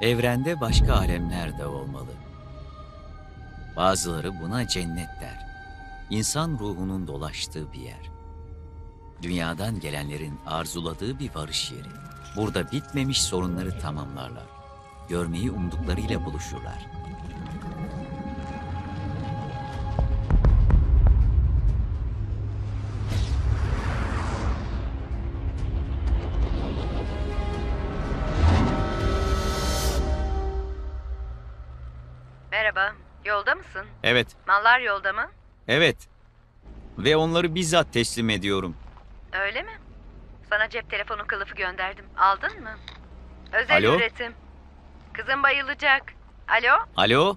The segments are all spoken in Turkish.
Evrende başka alemler de olmalı. Bazıları buna cennet der. İnsan ruhunun dolaştığı bir yer. Dünyadan gelenlerin arzuladığı bir varış yeri. Burada bitmemiş sorunları tamamlarlar. Görmeyi umduklarıyla buluşurlar. Merhaba, yolda mısın? Evet, Mallar yolda mı? evet. Ve onları bizzat teslim ediyorum. Öyle mi? Sana cep telefonu kılıfı gönderdim. Aldın mı? Özel Alo? üretim. Kızım bayılacak. Alo? Alo?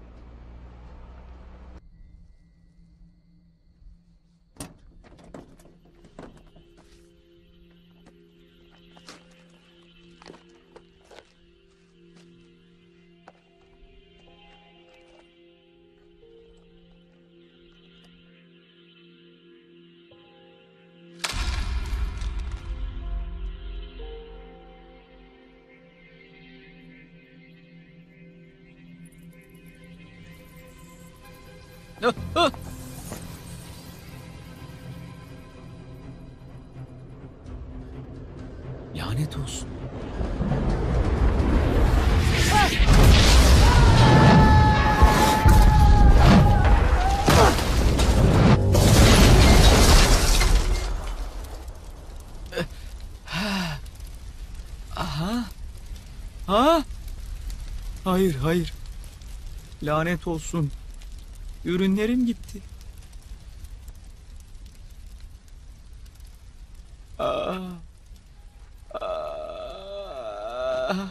Ah, ah! Lanet olsun. Aha. Ha? Hayır, hayır. Lanet olsun. Ürünlerim gitti. Aa. Aa.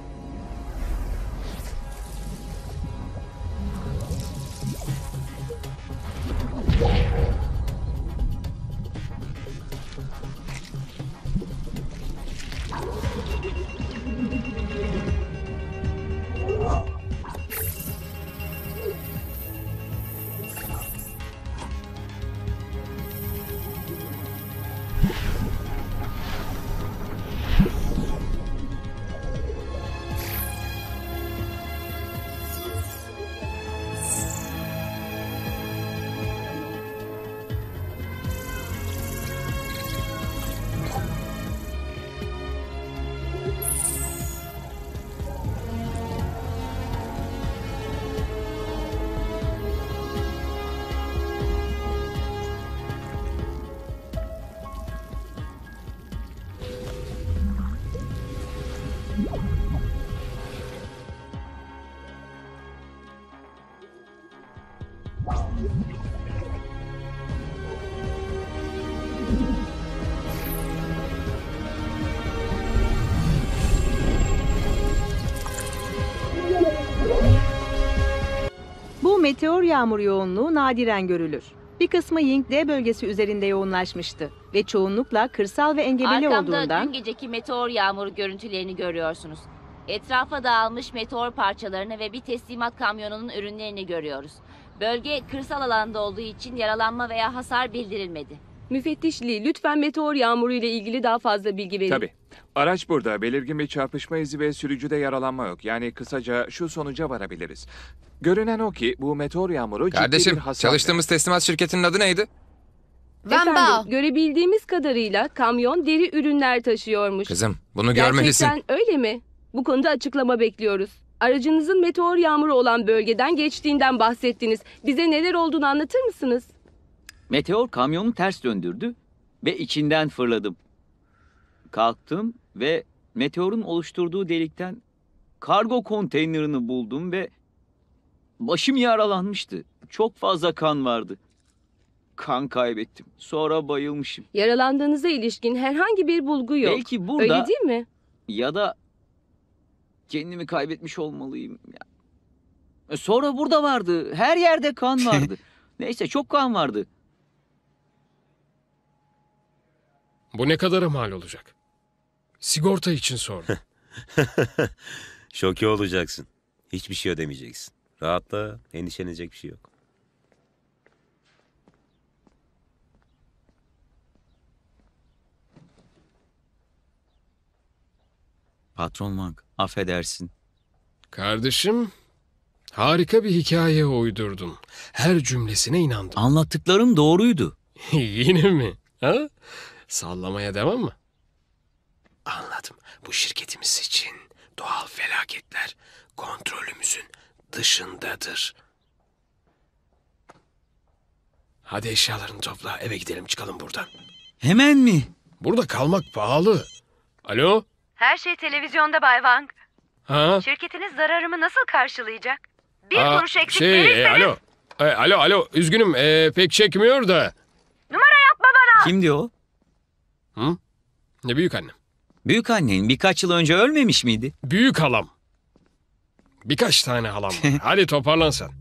Bu meteor yağmur yoğunluğu nadiren görülür. Bir kısmı Yingde bölgesi üzerinde yoğunlaşmıştı ve çoğunlukla kırsal ve engebeli Arkamda olduğundan dün geceki meteor yağmuru görüntülerini görüyorsunuz. Etrafa dağılmış meteor parçalarını ve bir teslimat kamyonunun ürünlerini görüyoruz. Bölge kırsal alanda olduğu için yaralanma veya hasar bildirilmedi. Müfettiş Lee, lütfen meteor yağmuru ile ilgili daha fazla bilgi verin. Tabii. Araç burada. Belirgin bir çarpışma izi ve sürücüde yaralanma yok. Yani kısaca şu sonuca varabiliriz. Görünen o ki bu meteor yağmuru ciddi bir Kardeşim, hasar. çalıştığımız teslimat şirketinin adı neydi? Efendim, görebildiğimiz kadarıyla kamyon deri ürünler taşıyormuş. Kızım, bunu görmelisin. Gerçekten öyle mi? Bu konuda açıklama bekliyoruz. Aracınızın meteor yağmuru olan bölgeden geçtiğinden bahsettiniz. Bize neler olduğunu anlatır mısınız? Meteor kamyonu ters döndürdü ve içinden fırladım. Kalktım ve meteorun oluşturduğu delikten kargo konteynerini buldum ve başım yaralanmıştı. Çok fazla kan vardı. Kan kaybettim. Sonra bayılmışım. Yaralandığınıza ilişkin herhangi bir bulgu yok. Belki burada Öyle değil mi? ya da kendimi kaybetmiş olmalıyım. Sonra burada vardı. Her yerde kan vardı. Neyse çok kan vardı. Bu ne kadara mal olacak? Sigorta için sordum. Şoke olacaksın. Hiçbir şey ödemeyeceksin. Rahatla, endişelenecek bir şey yok. Patron Wang, affedersin. Kardeşim, harika bir hikaye uydurdum. Her cümlesine inandım. Anlattıklarım doğruydu. Yine mi? Ha? Sallamaya devam mı? Anladım. Bu şirketimiz için doğal felaketler kontrolümüzün dışındadır. Hadi eşyalarını topla, eve gidelim, çıkalım buradan. Hemen mi? Burada kalmak pahalı. Alo? Her şey televizyonda Bay Wang. Ha? Şirketiniz zararımı nasıl karşılayacak? Bir Aa, kuruş eksik verirseniz... Alo. Üzgünüm, pek çekmiyor da. Numara yapma bana! Kimdi o? Hı? Ne büyük annem? Büyük annen birkaç yıl önce ölmemiş miydi? Büyük halam. Birkaç tane halam var. Hadi toparlan sen.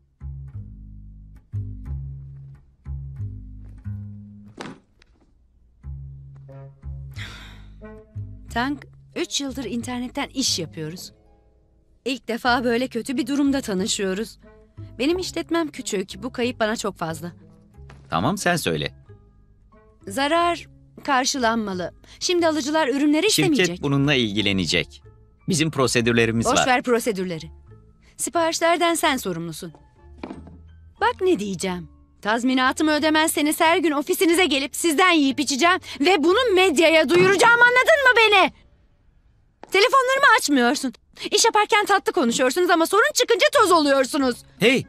Tank, 3 yıldır internetten iş yapıyoruz. İlk defa böyle kötü bir durumda tanışıyoruz. Benim işletmem küçük, bu kayıp bana çok fazla. Tamam, sen söyle. Zarar karşılanmalı. Şimdi alıcılar ürünleri istemeyecek. Şirket bununla ilgilenecek. Bizim prosedürlerimiz Boş var. ver prosedürleri. Siparişlerden sen sorumlusun. Bak ne diyeceğim. Tazminatımı ödemezseniz her gün ofisinize gelip sizden yiyip içeceğim ve bunu medyaya duyuracağım, anladın mı beni? Telefonlarımı açmıyorsun. İş yaparken tatlı konuşuyorsunuz ama sorun çıkınca toz oluyorsunuz. Hey!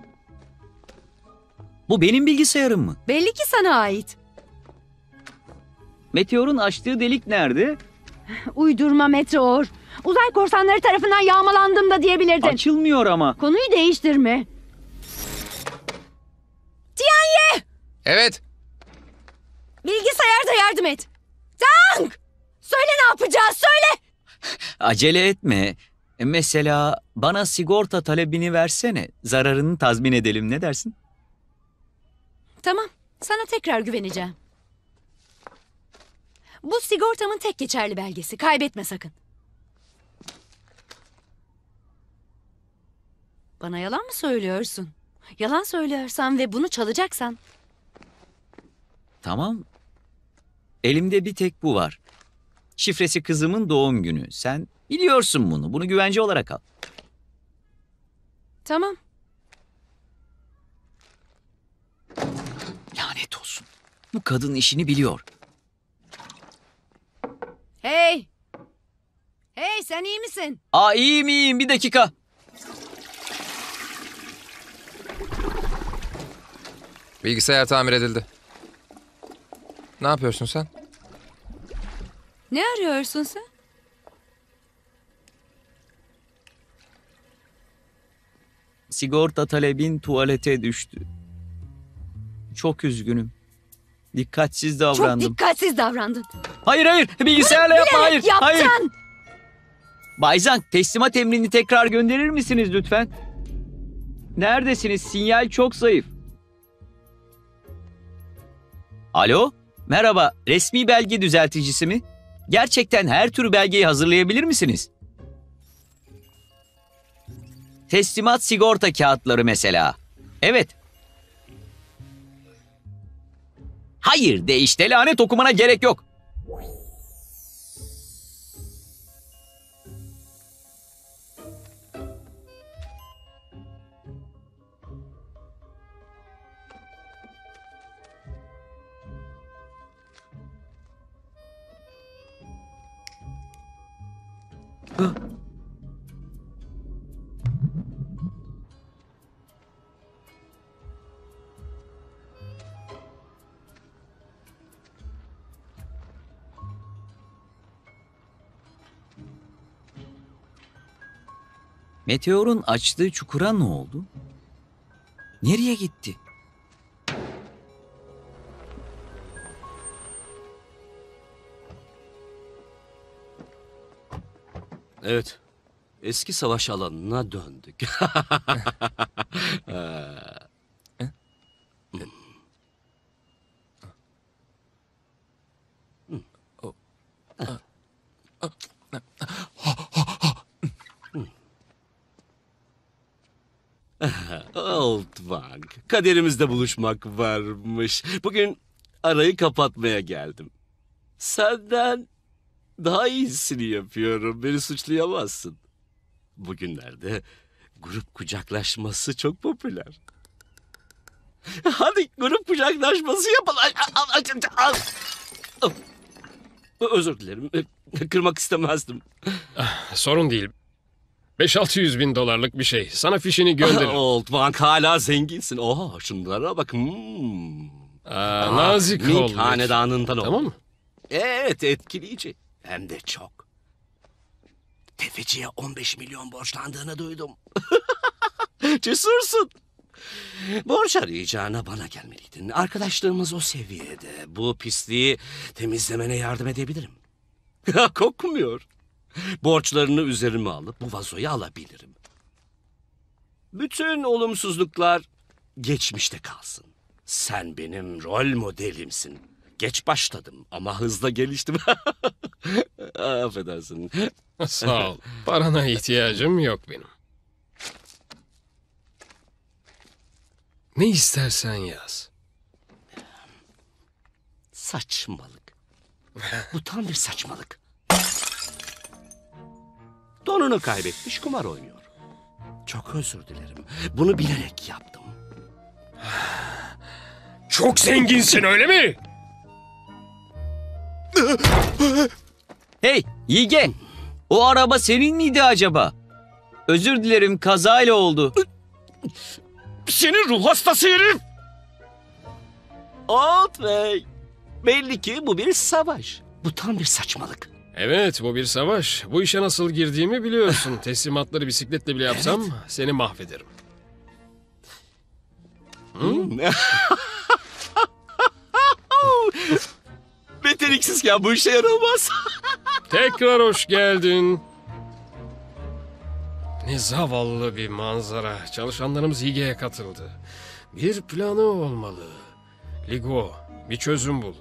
Bu benim bilgisayarım mı? Belli ki sana ait. Meteor'un açtığı delik nerede? Uydurma meteor. Uzay korsanları tarafından yağmalandım da diyebilirdin. Açılmıyor ama. Konuyu değiştirme. Tianye! Evet. Bilgisayarda yardım et. Tank! Söyle ne yapacağız, söyle! Acele etme. Mesela bana sigorta talebini versene. Zararını tazmin edelim, ne dersin? Tamam, sana tekrar güveneceğim. Bu sigortamın tek geçerli belgesi. Kaybetme sakın. Bana yalan mı söylüyorsun? Yalan söylüyorsan ve bunu çalacaksan... Tamam. Elimde bir tek bu var. Şifresi kızımın doğum günü. Sen biliyorsun bunu. Bunu güvence olarak al. Tamam. Lanet olsun. Bu kadın işini biliyor. Hey! Hey, sen iyi misin? İyiyim. Bir dakika. Bilgisayar tamir edildi. Ne yapıyorsun sen? Ne arıyorsun sen? Sigorta talebin tuvalete düştü. Çok üzgünüm. Dikkatsiz davrandım. Çok dikkatsiz davrandın. Hayır. Bilgisayarla yapma. Hayır. Bilerek yaptın. Hayır. Bay Zhang, teslimat emrini tekrar gönderir misiniz lütfen? Neredesiniz? Sinyal çok zayıf. Alo? Merhaba. Resmi belge düzelticisi mi? Gerçekten her tür belgeyi hazırlayabilir misiniz? Teslimat sigorta kağıtları mesela. Evet. Hayır de işte, lanet okumana gerek yok. Meteorun açtığı çukura ne oldu? Nereye gitti? Evet. Eski savaş alanına döndük. Oldvang. Kaderimizde buluşmak varmış. Bugün arayı kapatmaya geldim. Senden daha iyisini yapıyorum. Beni suçlayamazsın. Bugünlerde grup kucaklaşması çok popüler. Hadi grup kucaklaşması yapalım. Özür dilerim. Kırmak istemezdim. Sorun değil. 5-600 bin dolarlık bir şey. Sana fişini gönderirim. Old Bank hala zenginsin. Oha şunlara bak. Nazik ol. Mink hanedanından Tamam oldu. mı? Evet etkileyici. Hem de çok. Tefeciye 15 milyon borçlandığını duydum. Cesursun. Borç arayacağına bana gelmeliydin. Arkadaşlığımız o seviyede. Bu pisliği temizlemene yardım edebilirim. Kokmuyor. Borçlarını üzerime alıp bu vazoyu alabilirim. Bütün olumsuzluklar geçmişte kalsın. Sen benim rol modelimsin. Geç başladım ama hızla geliştim. Affedersin. Sağ ol. Parana ihtiyacım yok benim. Ne istersen yaz. Saçmalık. Bu tam bir saçmalık. Donunu kaybetmiş kumar oynuyor. Çok özür dilerim. Bunu bilerek yaptım. Çok zenginsin öyle mi? Hey Yige! O araba senin miydi acaba? Özür dilerim, kazayla oldu. Senin ruh hastası herif! Old Bey, belli ki bu bir savaş. Bu tam bir saçmalık. Evet, bu bir savaş. Bu işe nasıl girdiğimi biliyorsun. Teslimatları bisikletle bile yapsam seni mahvederim. Beceriksizken bu işe yaramaz. Tekrar hoş geldin. Ne zavallı bir manzara. Çalışanlarımız Hige'ye katıldı. Bir planı olmalı. Ligo, bir çözüm bul.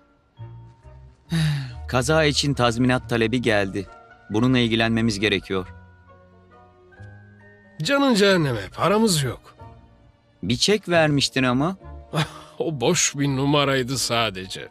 Kaza için tazminat talebi geldi. Bununla ilgilenmemiz gerekiyor. Canın cehenneme, paramız yok. Bir çek vermiştin ama. O boş bir numaraydı sadece.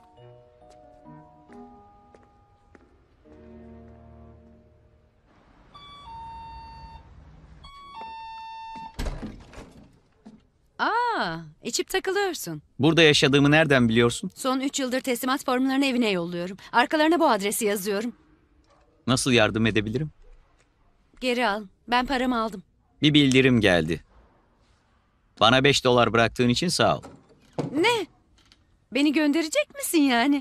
İçip takılıyorsun. Burada yaşadığımı nereden biliyorsun? Son 3 yıldır teslimat formlarını evine yolluyorum. Arkalarına bu adresi yazıyorum. Nasıl yardım edebilirim? Geri al. Ben paramı aldım. Bir bildirim geldi. Bana $5 bıraktığın için sağ ol. Ne? Beni gönderecek misin yani?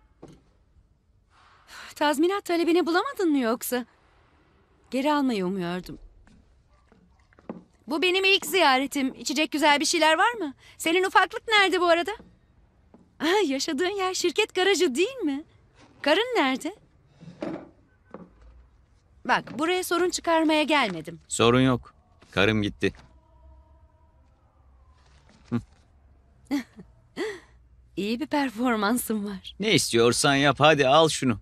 Tazminat talebini bulamadın mı yoksa? Geri almayı umuyordum. Bu benim ilk ziyaretim. İçecek güzel bir şeyler var mı? Senin ufaklık nerede bu arada? Yaşadığın yer şirket garajı değil mi? Karın nerede? Bak, buraya sorun çıkarmaya gelmedim. Sorun yok. Karım gitti. İyi bir performansın var. Ne istiyorsan yap, hadi al şunu.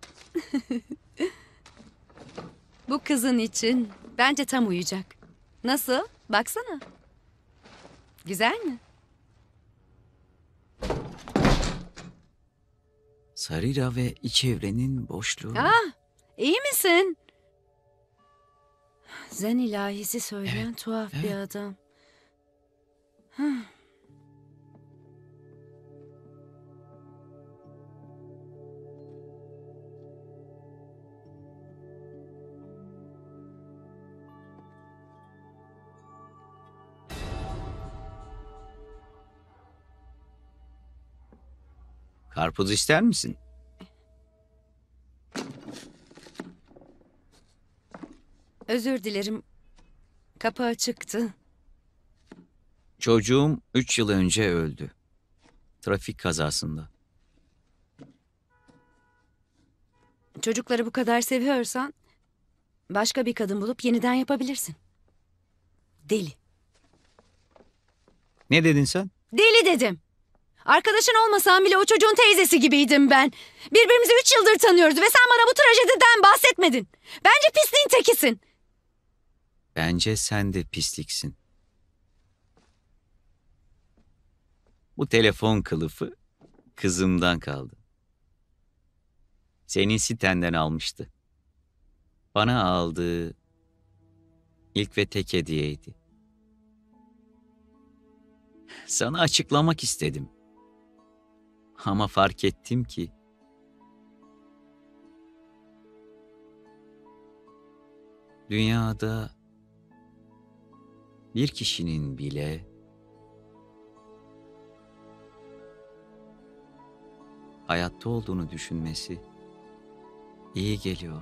Bu kızın için bence tam uyacak. Nasıl? Baksana. Güzel mi? Sarira ve iç evrenin boşluğu. İyi misin? Zen ilahisi söyleyen tuhaf bir adam. Karpuz ister misin? Özür dilerim. Kapı açıktı. Çocuğum 3 yıl önce öldü. Trafik kazasında. Çocukları bu kadar seviyorsan başka bir kadın bulup yeniden yapabilirsin. Deli. Ne dedin sen? Deli dedim. Arkadaşın olmasam bile o çocuğun teyzesi gibiydim ben. Birbirimizi 3 yıldır tanıyoruz ve sen bana bu trajediden bahsetmedin. Bence pisliğin tekisin. Bence sen de pisliksin. Bu telefon kılıfı kızımdan kaldı. Senin sitenden almıştı. Bana aldığı İlk ve tek hediyeydi. Sana açıklamak istedim. Ama fark ettim ki dünyada bir kişinin bile hayatta olduğunu düşünmesi iyi geliyor.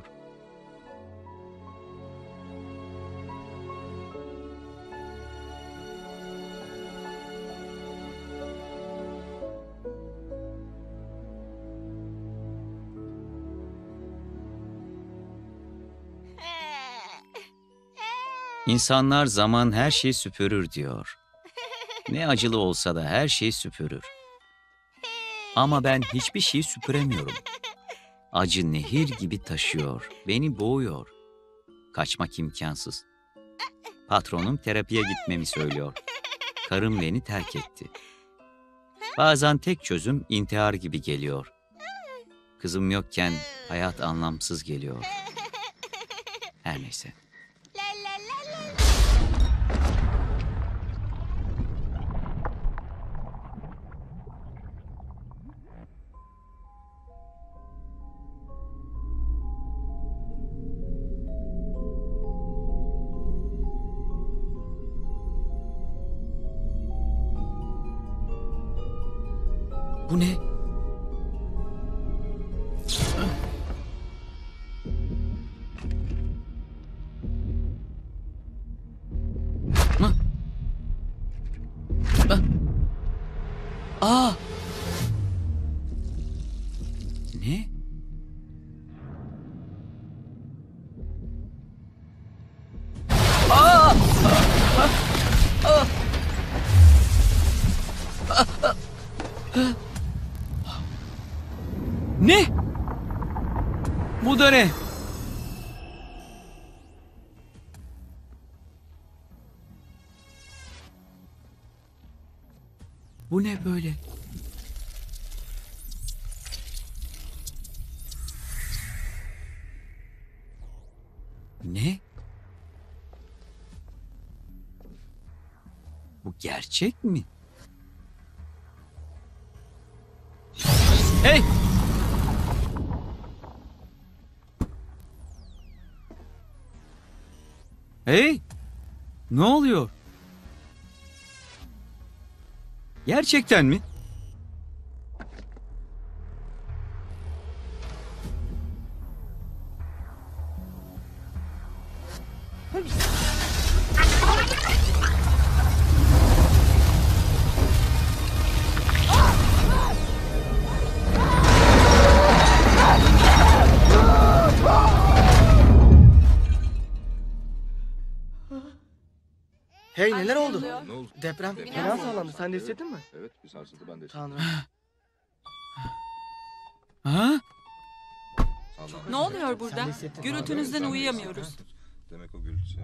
İnsanlar zaman her şeyi süpürür diyor. Ne acılı olsa da her şeyi süpürür. Ama ben hiçbir şeyi süpüremiyorum. Acı nehir gibi taşıyor, beni boğuyor. Kaçmak imkansız. Patronum terapiye gitmemi söylüyor. Karım beni terk etti. Bazen tek çözüm intihar gibi geliyor. Kızım yokken hayat anlamsız geliyor. Her neyse. Bu ne? Aa! Ne? Aa! Ne? Bu da ne? Bu ne böyle? Ne? Bu gerçek mi? Hey! Hey! Ne oluyor? Gerçekten mi? Hey neler oldu? Ne oldu? Deprem fena sağlandı. Sen de hissettin mi? Evet, bir sarsıntı ben de. Tanrım. Ha? Ne oluyor burada? Gürültünüzden uyuyamıyoruz. Demek o gürültüsü.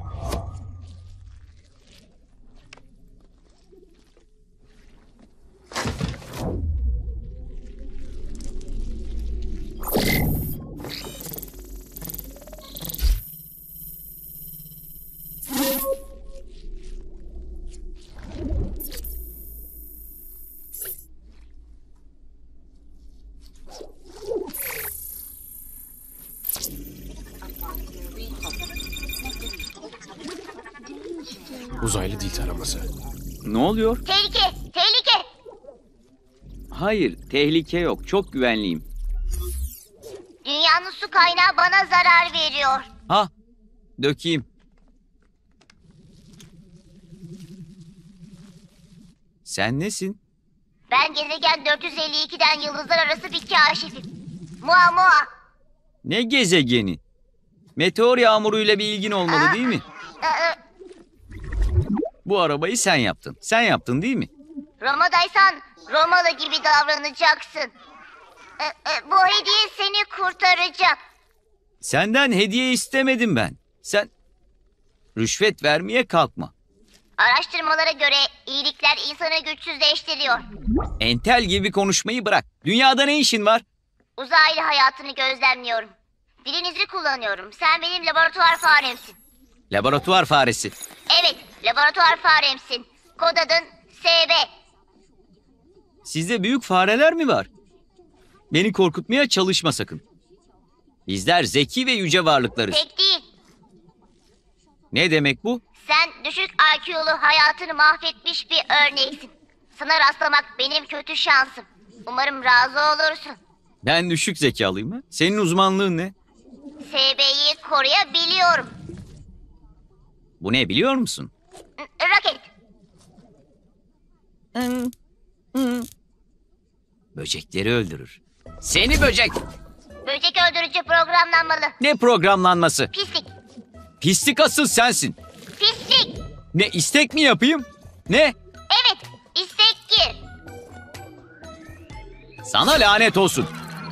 Uzaylı dil taraması. Ne oluyor? Tehlike! Tehlike! Hayır, tehlike yok. Çok güvenliyim. Dünyanın su kaynağı bana zarar veriyor. Ha, dökeyim. Sen nesin? Ben gezegen 452'den yıldızlar arası bir kaşifim. Mua mua! Ne gezegeni? Meteor yağmuruyla bir ilgin olmalı değil mi? Bu arabayı sen yaptın. Sen yaptın değil mi? Roma'daysan Romalı gibi davranacaksın. Bu hediye seni kurtaracak. Senden hediye istemedim ben. Sen rüşvet vermeye kalkma. Araştırmalara göre iyilikler insanı güçsüzleştiriyor. Entel gibi konuşmayı bırak. Dünyada ne işin var? Uzaylı hayatını gözlemliyorum. Dilinizi kullanıyorum. Sen benim laboratuvar faremsin. Laboratuvar faresi. Evet, laboratuvar faremsin. Kod adın SB. Sizde büyük fareler mi var? Beni korkutmaya çalışma sakın. Bizler zeki ve yüce varlıklarız. Pek değil. Ne demek bu? Sen düşük IQ'lu hayatını mahvetmiş bir örneksin. Sana rastlamak benim kötü şansım. Umarım razı olursun. Ben düşük zekalıyım mı? Senin uzmanlığın ne? SB'yi koruyabiliyorum. Bu ne biliyor musun? Raket. Böcekleri öldürür. Seni böcek! Böcek öldürücü programlanmalı. Ne programlanması? Pislik. Pislik asıl sensin. Pislik. Ne istek mi yapayım? Ne? Evet, istek gir. Sana lanet olsun.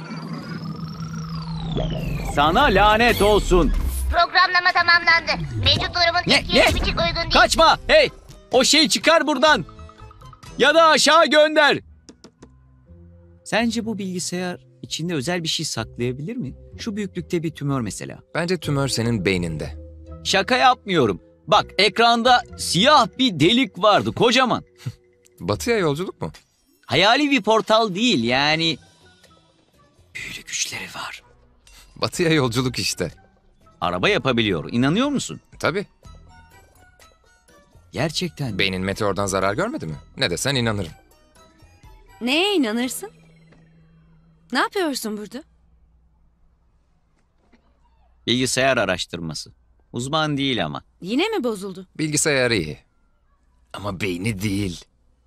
Sana lanet olsun. Programlama tamamlandı. Mevcut durumun Ne? etkileşim için uygun değil. Kaçma! Hey! O şeyi çıkar buradan. Ya da aşağı gönder. Sence bu bilgisayar içinde özel bir şey saklayabilir mi? Şu büyüklükte bir tümör mesela. Bence tümör senin beyninde. Şaka yapmıyorum. Bak ekranda siyah bir delik vardı kocaman. Batıya yolculuk mu? Hayali bir portal değil yani. Büyülü güçleri var. Batıya yolculuk işte. Araba yapabiliyor. İnanıyor musun? Tabii. Gerçekten. Beynin meteordan zarar görmedi mi? Ne desen inanırım. Neye inanırsın? Ne yapıyorsun burada? Bilgisayar araştırması. Uzman değil ama. Yine mi bozuldu? Bilgisayarı iyi. Ama beyni değil.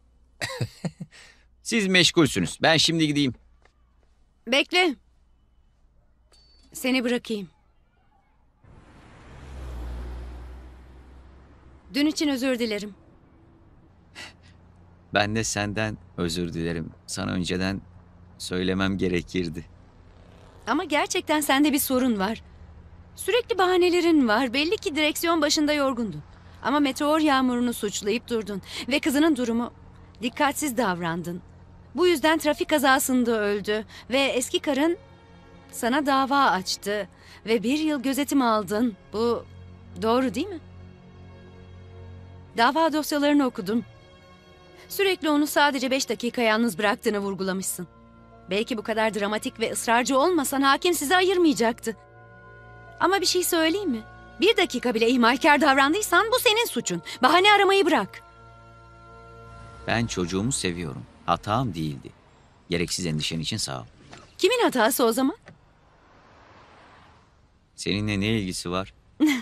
Siz meşgulsünüz. Ben şimdi gideyim. Bekle. Seni bırakayım. Dün için özür dilerim. Ben de senden özür dilerim. Sana önceden söylemem gerekirdi. Ama gerçekten sende bir sorun var. Sürekli bahanelerin var. Belli ki direksiyon başında yorgundun. Ama meteor yağmurunu suçlayıp durdun. Ve kızının durumu, dikkatsiz davrandın. Bu yüzden trafik kazasında öldü. Ve eski karın sana dava açtı. Ve 1 yıl gözetim aldın. Bu doğru değil mi? Dava dosyalarını okudum. Sürekli onu sadece 5 dakika yalnız bıraktığını vurgulamışsın. Belki bu kadar dramatik ve ısrarcı olmasan hakim sizi ayırmayacaktı. Ama bir şey söyleyeyim mi? 1 dakika bile ihmalkar davrandıysan bu senin suçun. Bahane aramayı bırak. Ben çocuğumu seviyorum. Hatam değildi. Gereksiz endişen için sağ ol. Kimin hatası o zaman? Seninle ne ilgisi var?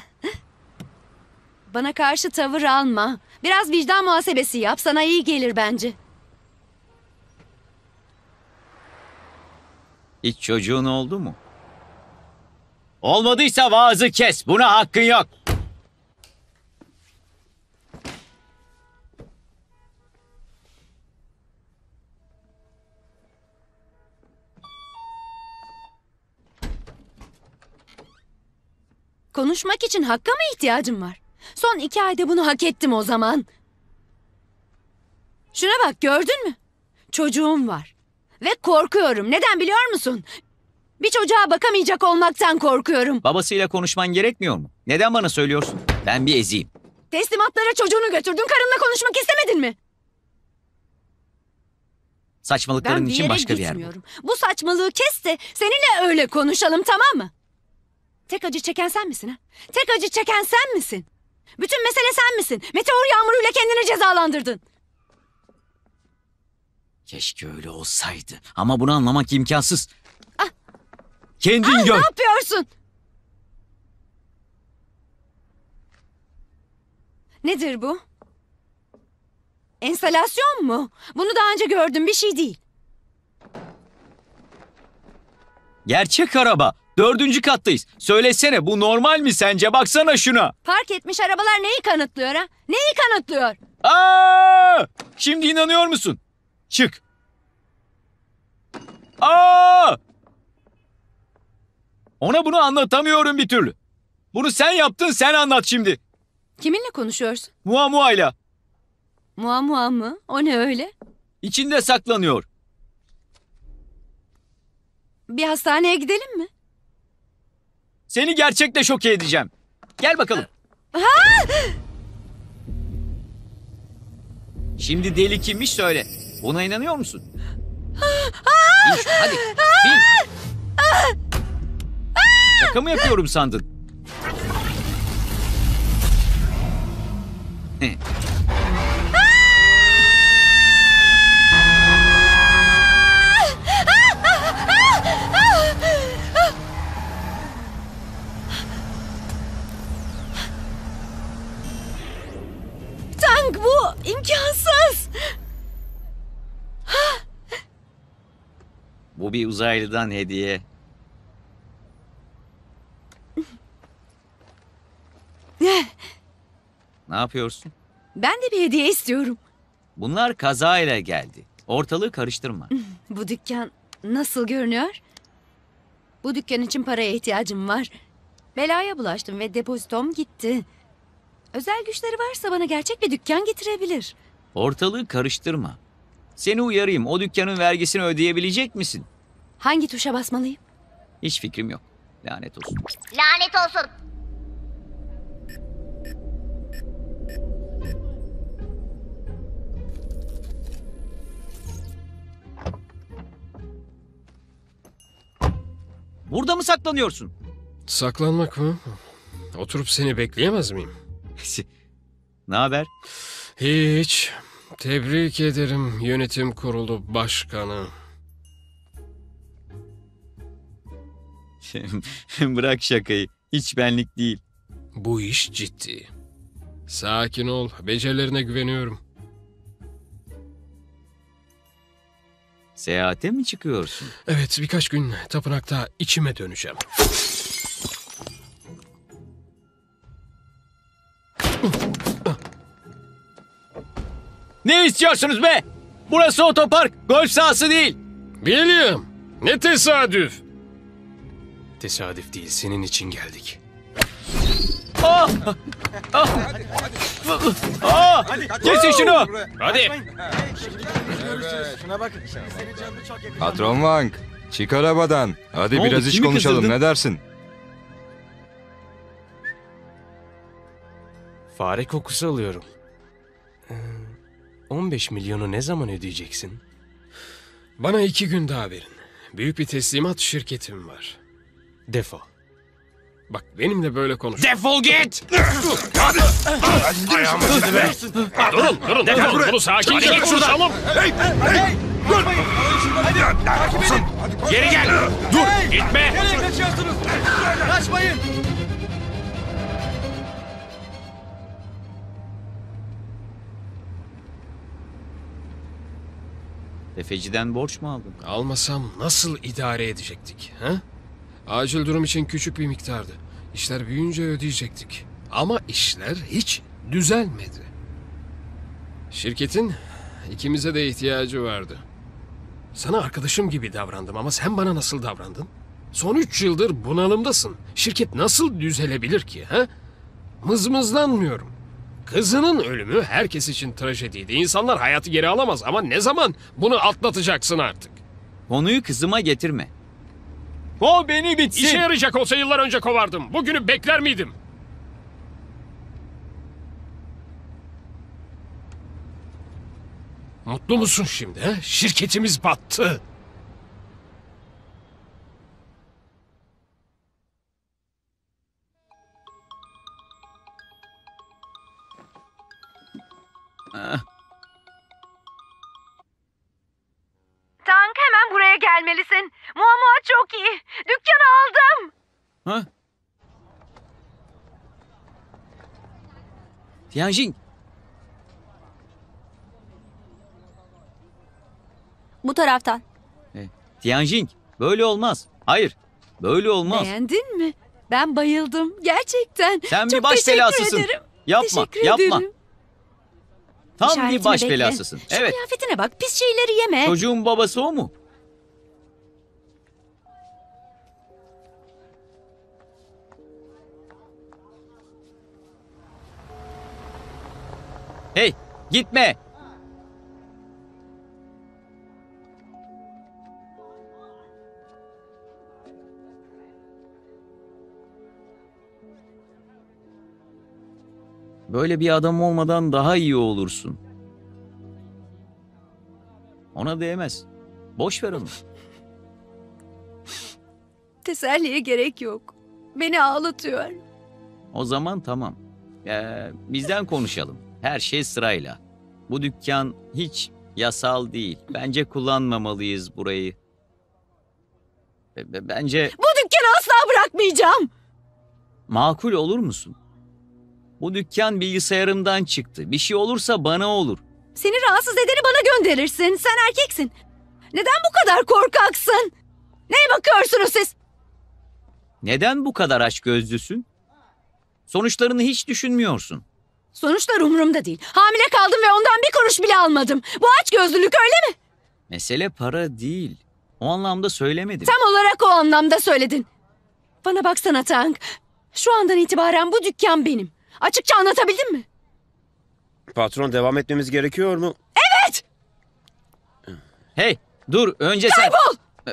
Bana karşı tavır alma. Biraz vicdan muhasebesi yap. Sana iyi gelir bence. Hiç çocuğun oldu mu? Olmadıysa vaazı kes. Buna hakkın yok. Konuşmak için hakka mı ihtiyacım var? Son 2 ayda bunu hak ettim o zaman. Şuna bak, gördün mü? Çocuğum var. Ve korkuyorum. Neden biliyor musun? Bir çocuğa bakamayacak olmaktan korkuyorum. Babasıyla konuşman gerekmiyor mu? Neden bana söylüyorsun? Ben bir eziyim. Teslimatlara çocuğunu götürdün. Karınla konuşmak istemedin mi? Saçmalıkların Ben bir için yere başka bir yer bul. gitmiyorum. Bu saçmalığı kes de seninle öyle konuşalım, tamam mı? Tek acı çeken sen misin ha? Tek acı çeken sen misin? Bütün mesele sen misin? Meteor yağmuruyla kendini cezalandırdın. Keşke öyle olsaydı. Ama bunu anlamak imkansız. Kendin Ne gör. yapıyorsun? Nedir bu? Enstalasyon mu? Bunu daha önce gördüm, bir şey değil. Gerçek araba. 4. kattayız. Söylesene bu normal mi sence? Baksana şuna. Park etmiş arabalar neyi kanıtlıyor ha? Neyi kanıtlıyor? Aa! Şimdi inanıyor musun? Çık. Aa! Ona bunu anlatamıyorum bir türlü. Bunu sen yaptın, sen anlat şimdi. Kiminle konuşuyorsun? Muamuayla. Muamua mı? O ne öyle? İçinde saklanıyor. Bir hastaneye gidelim mi? Seni gerçekle şok edeceğim. Gel bakalım. Şimdi deli kimmiş söyle. Buna inanıyor musun? Bin şu, hadi. Bin. Şaka mı yapıyorum sandın? Tank, bu imkansız. Bu bir uzaylıdan hediye. Ne yapıyorsun? Ben de bir hediye istiyorum. Bunlar kazayla geldi. Ortalığı karıştırma. Bu dükkan nasıl görünüyor? Bu dükkan için paraya ihtiyacım var. Belaya bulaştım ve depozitom gitti. Özel güçleri varsa bana gerçek bir dükkan getirebilir. Ortalığı karıştırma. Seni uyarayım. O dükkanın vergisini ödeyebilecek misin? Hangi tuşa basmalıyım? Hiç fikrim yok. Lanet olsun. Lanet olsun. Burada mı saklanıyorsun? Saklanmak mı? Oturup seni bekleyemez miyim? Ne haber? Hiç. Tebrik ederim yönetim kurulu başkanı. Bırak şakayı. Hiç benlik değil. Bu iş ciddi. Sakin ol. Becerilerine güveniyorum. Seyahate mi çıkıyorsun? Evet, birkaç gün tapınakta içime döneceğim. Ne istiyorsunuz be? Burası otopark, golf sahası değil. William, ne tesadüf. Tesadüf değil, senin için geldik. Ah! Ah! Kesin şunu! Hadi. Şuna bakın. Patron Wang, çık arabadan. Hadi Ne oldu, biraz iş kimi konuşalım, kızdırdın? ne dersin? Fare kokusu alıyorum. 15 milyonu ne zaman ödeyeceksin? Bana 2 gün daha verin. Büyük bir teslimat şirketim var. Defol. Bak benimle böyle konuş. Defol git! Ayağımı be. Durun. Defol. Bunu sakince konuşalım. Dur! Geri gel. Dur. Gitme. Nereye kaçıyorsunuz? Kaçmayın! Tefeciden borç mu aldın? Almasam nasıl idare edecektik? Ha? Acil durum için küçük bir miktardı. İşler büyüyünce ödeyecektik. Ama işler hiç düzelmedi. Şirketin ikimize de ihtiyacı vardı. Sana arkadaşım gibi davrandım ama sen bana nasıl davrandın? Son 3 yıldır bunalımdasın. Şirket nasıl düzelebilir ki? Ha? Mızmızlanmıyorum. Kızının ölümü herkes için trajediydi. İnsanlar hayatı geri alamaz ama ne zaman bunu atlatacaksın artık? Konuyu kızıma getirme. O beni bitsin. İşe yarayacak olsa yıllar önce kovardım. Bugünü bekler miydim? Mutlu musun şimdi? He? Şirketimiz battı. Tank, hemen buraya gelmelisin. Muamua çok iyi. Dükkanı aldım. Ha? Tianjin. Bu taraftan. Tianjin. Böyle olmaz. Hayır. Böyle olmaz. Beğendin mi? Ben bayıldım. Gerçekten. Sen bir Çok baş teşekkür belasısın. ederim. Yapma, Teşekkür yapma. ederim. Tam İşaretini bir baş bekle. belasısın. Şu Evet. kıyafetine bak. Pis şeyleri yeme. Çocuğun babası o mu? Hey, gitme. Böyle bir adam olmadan daha iyi olursun. Ona değmez. Boş ver onu. Teselliye gerek yok. Beni ağlatıyor. O zaman tamam. Bizden konuşalım. Her şey sırayla. Bu dükkan hiç yasal değil. Bence kullanmamalıyız burayı. Bence Bu dükkanı asla bırakmayacağım. makul olur musun? Bu dükkan bilgisayarımdan çıktı. Bir şey olursa bana olur. Seni rahatsız edeni bana gönderirsin. Sen erkeksin. Neden bu kadar korkaksın? Neye bakıyorsunuz siz? Neden bu kadar açgözlüsün? Sonuçlarını hiç düşünmüyorsun. Sonuçlar umurumda değil. Hamile kaldım ve ondan bir kuruş bile almadım. Bu açgözlülük öyle mi? Mesele para değil. O anlamda söylemedim. Tam olarak o anlamda söyledin. Bana baksana Tank. Şu andan itibaren bu dükkan benim. Açıkça anlatabildim mi? Patron, devam etmemiz gerekiyor mu? Evet! Hey, dur önce sen... Kaybol!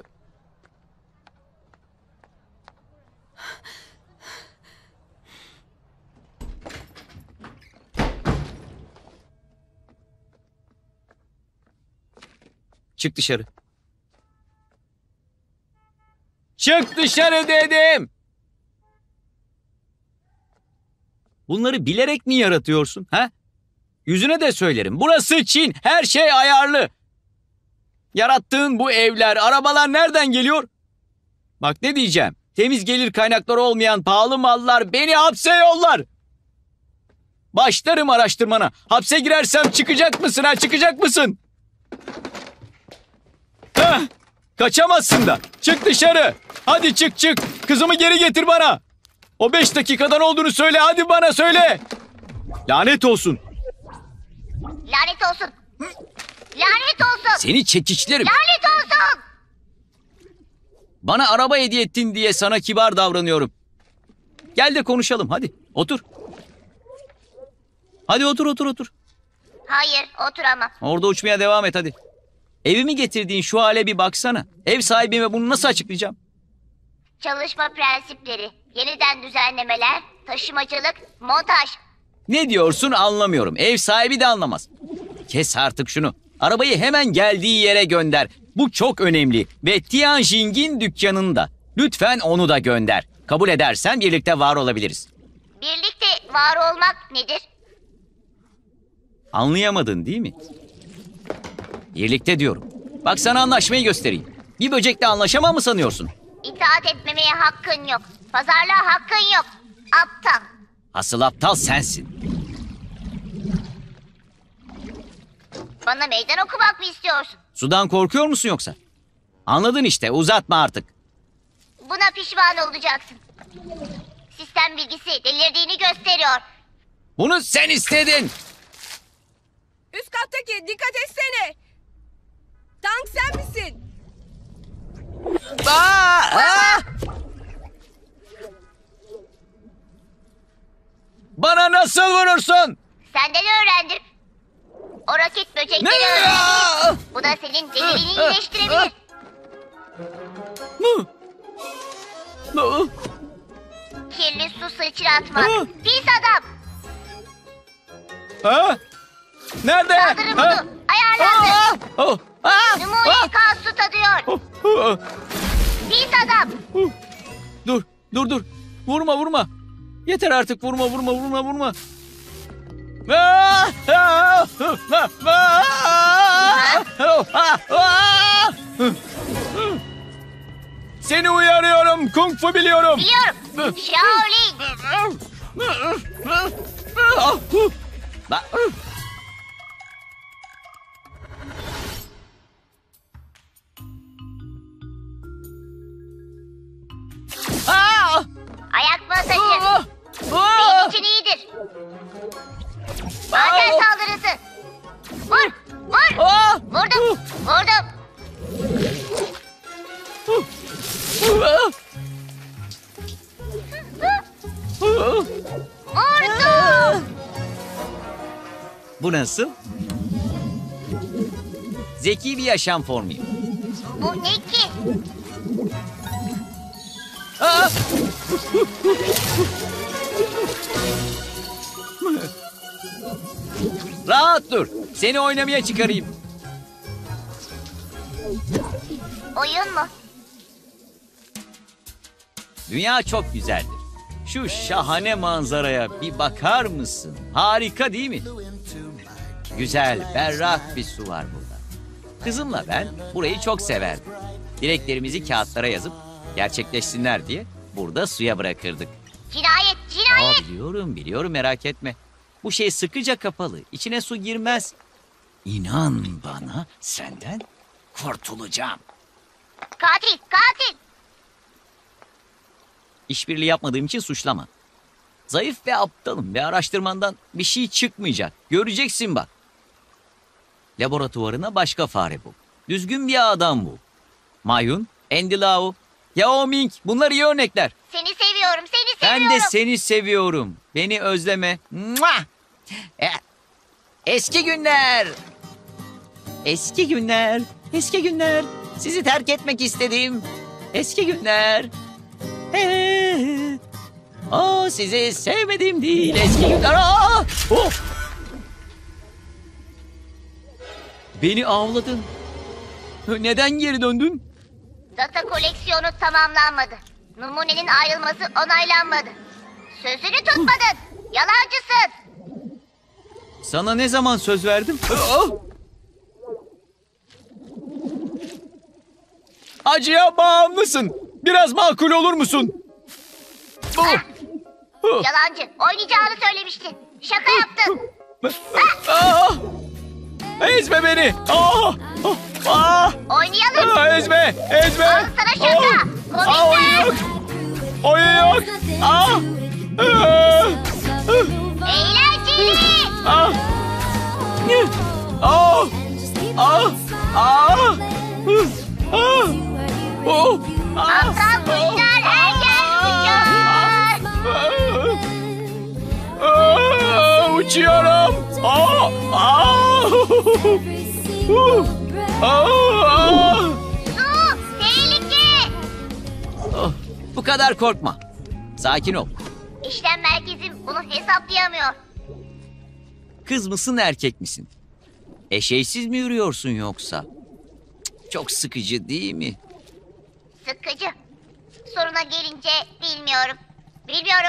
Çık dışarı. Çık dışarı dedim. Bunları bilerek mi yaratıyorsun, ha? Yüzüne de söylerim. Burası Çin. Her şey ayarlı. Yarattığın bu evler, arabalar nereden geliyor? Bak ne diyeceğim. Temiz gelir kaynakları olmayan pahalı mallar beni hapse yollar. Başlarım araştırmana. Hapse girersem çıkacak mısın, ha? Çıkacak mısın? Hah, kaçamazsın da. Çık dışarı. Hadi çık. Kızımı geri getir bana. O 5 dakikadan olduğunu söyle. Hadi bana söyle. Lanet olsun. Lanet olsun. Lanet olsun. Seni çekiçlerim. Lanet olsun. Bana araba hediye ettin diye sana kibar davranıyorum. Gel de konuşalım hadi. Otur. Hadi otur. Hayır, oturamam. Orada uçmaya devam et hadi. Evimi getirdiğin şu hale bir baksana. Ev sahibime bunu nasıl açıklayacağım? Çalışma prensipleri, yeniden düzenlemeler, taşımacılık, montaj. Ne diyorsun anlamıyorum. Ev sahibi de anlamaz. Kes artık şunu. Arabayı hemen geldiği yere gönder. Bu çok önemli. Ve Tianjing'in dükkanında. Lütfen onu da gönder. Kabul edersen birlikte var olabiliriz. Birlikte var olmak nedir? Anlayamadın değil mi? Birlikte diyorum. Bak sana anlaşmayı göstereyim. Bir böcekle anlaşamam mı sanıyorsun? İtaat etmemeye hakkın yok. Pazarlığa hakkın yok. Aptal. Asıl aptal sensin. Bana meydan okumak mı istiyorsun? Sudan korkuyor musun yoksa? Anladın işte, uzatma artık. Buna pişman olacaksın. Sistem bilgisi delirdiğini gösteriyor. Bunu sen istedin. Üst kattaki, dikkat etsene. Tank sen misin? Bana nasıl vurursun? Senden öğrendim. O raket böcekleri öğrendim. Bu da senin deliliğini iyileştirebilir. Kirli su sıçratmak. Pis adam. Ha? Nerede? Saldırı modu ayarlandı. Numune kan su tadıyor. Pis adam. Dur. Vurma. Yeter artık vurma. Seni uyarıyorum. Kung fu biliyorum. Biliyorum. Shaolin. Ayak masajı. Beyin için iyidir. Maden saldırısı. Vur. Vurdum. Vurdum. Bu nasıl? Zeki bir yaşam formuyum. Bu ne ki? Rahat dur. Seni oynamaya çıkarayım. Oyun mu? Dünya çok güzeldir. Şu şahane manzaraya bir bakar mısın? Harika değil mi? Güzel, berrak bir su var burada. Kızımla ben burayı çok severdim. Dileklerimizi kağıtlara yazıp gerçekleşsinler diye burada suya bırakırdık. Cinayet, cinayet. Biliyorum merak etme. Bu şey sıkıca kapalı. İçine su girmez. İnan bana, senden kurtulacağım. Katil, katil. İşbirliği yapmadığım için suçlama. Zayıf ve aptalım ve araştırmandan bir şey çıkmayacak. Göreceksin bak. Laboratuvarına başka fare bul. Düzgün bir adam bul. Mayun, Andy Lau, Yao Ming, bunlar iyi örnekler. Seni seviyorum, seni Ben seviyorum. de seni seviyorum. Beni özleme. Mua! Eski günler. Eski günler. Eski günler. Sizi terk etmek istedim. Eski günler. Sizi sevmedim değil. Eski günler. Oh! Beni avladın. Neden geri döndün? Data koleksiyonu tamamlanmadı. Numunenin ayrılması onaylanmadı. Sözünü tutmadın. Yalancısın. Sana ne zaman söz verdim? Acıya bağımlısın. Biraz makul olur musun? Yalancı. Oynayacağını söylemiştin. Şaka yaptın. Ezme beni. Oynayalım. Ezme. Al sana şaka. Komikler. Oyun yok. Eğlenceli. Aptal kuşlar erken uçar. Uçuyorum. Su, tehlike. Bu kadar korkma. Sakin ol. İşlem merkezim bunu hesaplayamıyor. Kız mısın erkek misin? Eşeğsiz mi yürüyorsun yoksa? Çok sıkıcı değil mi? Sıkıcı. Soruna gelince bilmiyorum. Bilmiyorum.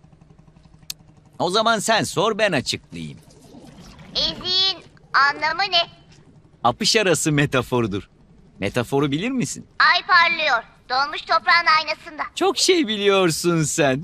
O zaman sen sor ben açıklayayım. Ezik'in anlamı ne? Apış arası metaforudur. Metaforu bilir misin? Ay parlıyor. Dolmuş toprağın aynasında. Çok şey biliyorsun sen.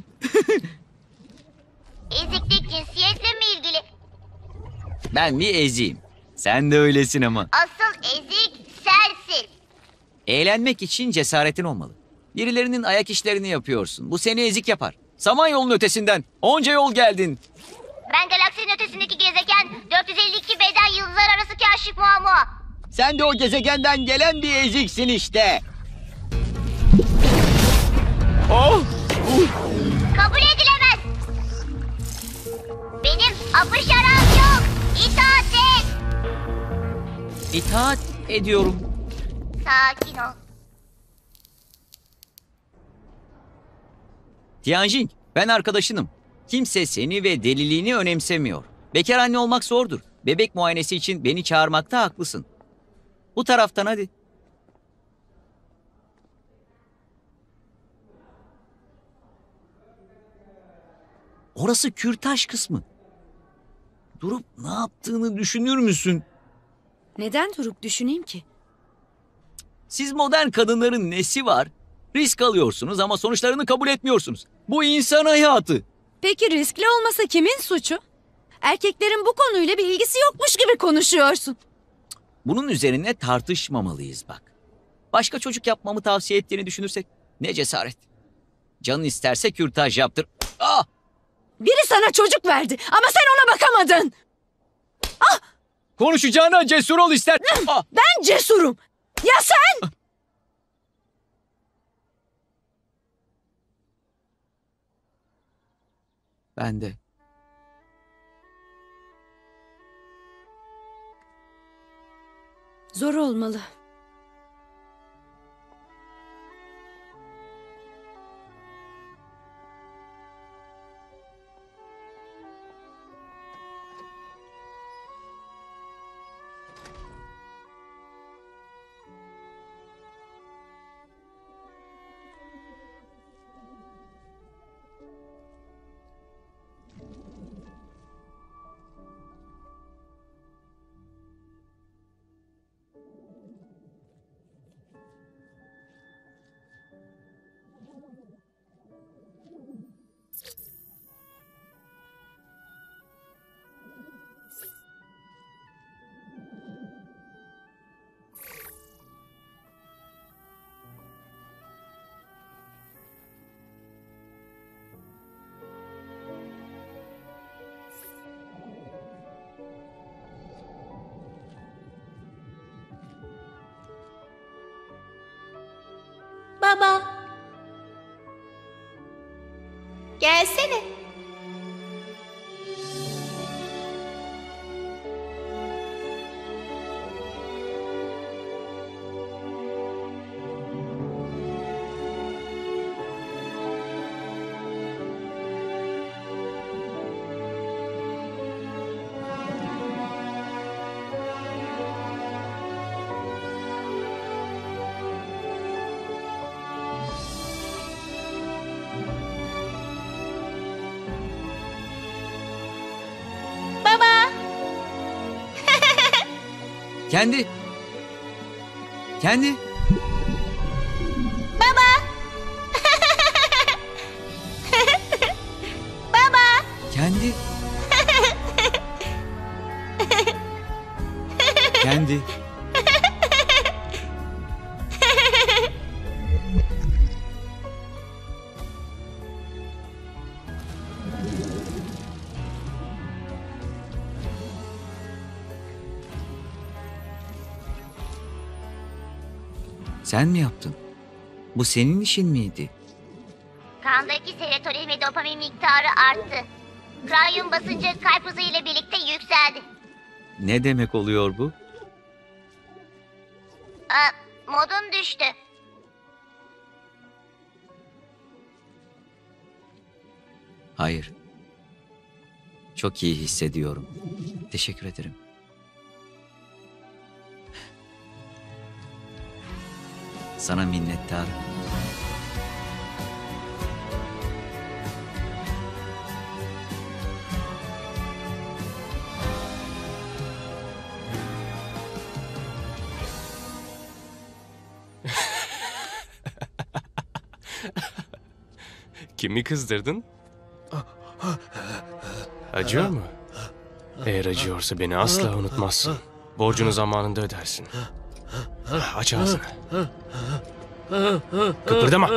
Eziklik cinsiyetle mi ilgili? Ben bir eziyim. Sen de öylesin ama. Asıl ezik sensin. Eğlenmek için cesaretin olmalı. Birilerinin ayak işlerini yapıyorsun. Bu seni ezik yapar. Samanyolu'nun ötesinden. Onca yol geldin. Ben galaksinin ötesindeki gezegen 452 beden yıldızlar arası kaşif Muamua. Sen de o gezegenden gelen bir eziksin işte. Kabul edilemez. Benim apış aram yok. İtaat et. İtaat ediyorum. Sakin ol. Tianjin, ben arkadaşınım. Kimse seni ve deliliğini önemsemiyor. Bekar anne olmak zordur. Bebek muayenesi için beni çağırmakta haklısın. Bu taraftan hadi. Orası kürtaj kısmı. Durup ne yaptığını düşünür müsün? Neden durup düşüneyim ki? Siz modern kadınların nesi var? Risk alıyorsunuz ama sonuçlarını kabul etmiyorsunuz. Bu insan hayatı. Peki riskli olmasa kimin suçu? Erkeklerin bu konuyla bir ilgisi yokmuş gibi konuşuyorsun. Bunun üzerine tartışmamalıyız bak. Başka çocuk yapmamı tavsiye ettiğini düşünürsek ne cesaret. Canın isterse kürtaj yaptır. Biri sana çocuk verdi ama sen ona bakamadın. Konuşacağına cesur ol ister. Ben cesurum. Ya sen? Ben de. Zor olmalı. Baba. Gelsene. Kendi. Baba. Baba. Kendi. Sen mi yaptın? Bu senin işin miydi? Kandaki serotonin ve dopamin miktarı arttı. Kranyum basıncı kalp hızı ile birlikte yükseldi. Ne demek oluyor bu? Modun düştü. Hayır. Çok iyi hissediyorum. Teşekkür ederim. Sana minnettarım. Kimi kızdırdın? Acıyor mu? Eğer acıyorsa beni asla unutmazsın. Borcunu zamanında ödersin. Aç ağzını. Kıpırdama.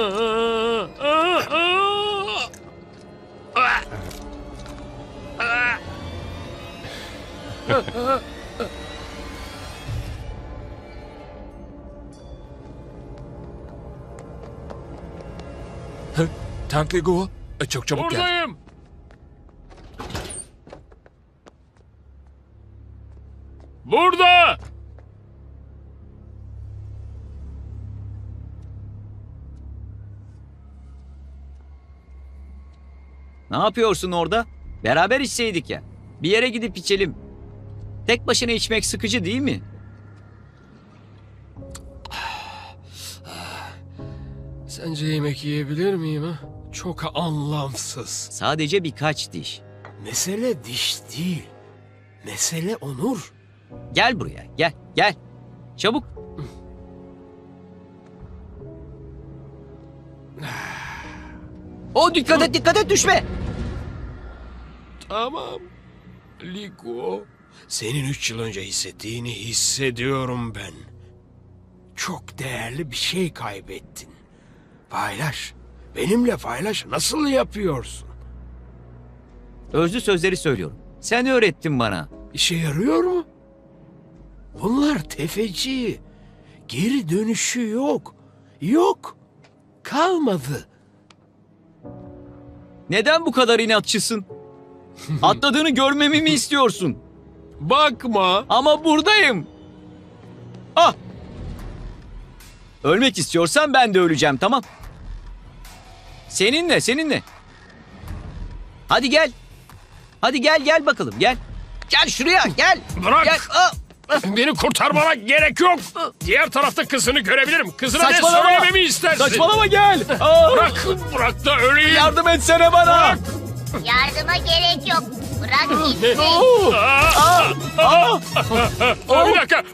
Tank Lego, çok çabuk gel. Buradayım. Burada. Ne yapıyorsun orada? Beraber içseydik ya. Bir yere gidip içelim. Tek başına içmek sıkıcı değil mi? Sence yemek yiyebilir miyim ha? Çok anlamsız. Sadece birkaç diş. Mesele diş değil. Mesele onur. Gel buraya, gel. Çabuk. Dikkat et düşme. Tamam. Ligo, senin 3 yıl önce hissettiğini hissediyorum ben. Çok değerli bir şey kaybettin. Paylaş. Benimle paylaş. Nasıl yapıyorsun? Özlü sözleri söylüyorum. Sen öğrettin bana. İşe yarıyor mu? Bunlar tefeci. Geri dönüşü yok. Yok. Kalmadı. Neden bu kadar inatçısın? Atladığını görmemi mi istiyorsun? Bakma. Ama buradayım. Ah! Ölmek istiyorsan ben de öleceğim, tamam? Seninle. Hadi gel. Hadi gel bakalım, gel. Gel şuraya, gel. Bırak. Gel. Beni kurtarmana gerek yok. Diğer tarafta kızını görebilirim. Kızına ne Saçmalama. söylememi istersin? Saçmalama, gel. Bırak da öleyim. Yardım etsene bana. Bırak. Yardıma gerek yok. Bırak gitsin. Bir dakika.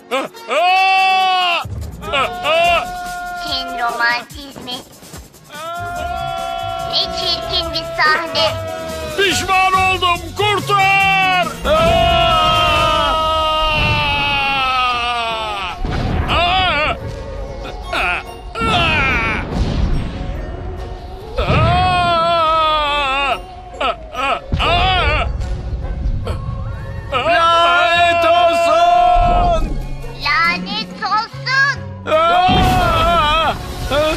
Ken romantizmi. Ne çirkin bir sahne. Pişman oldum. Kurtar. Lanet olsun. Lanet olsun.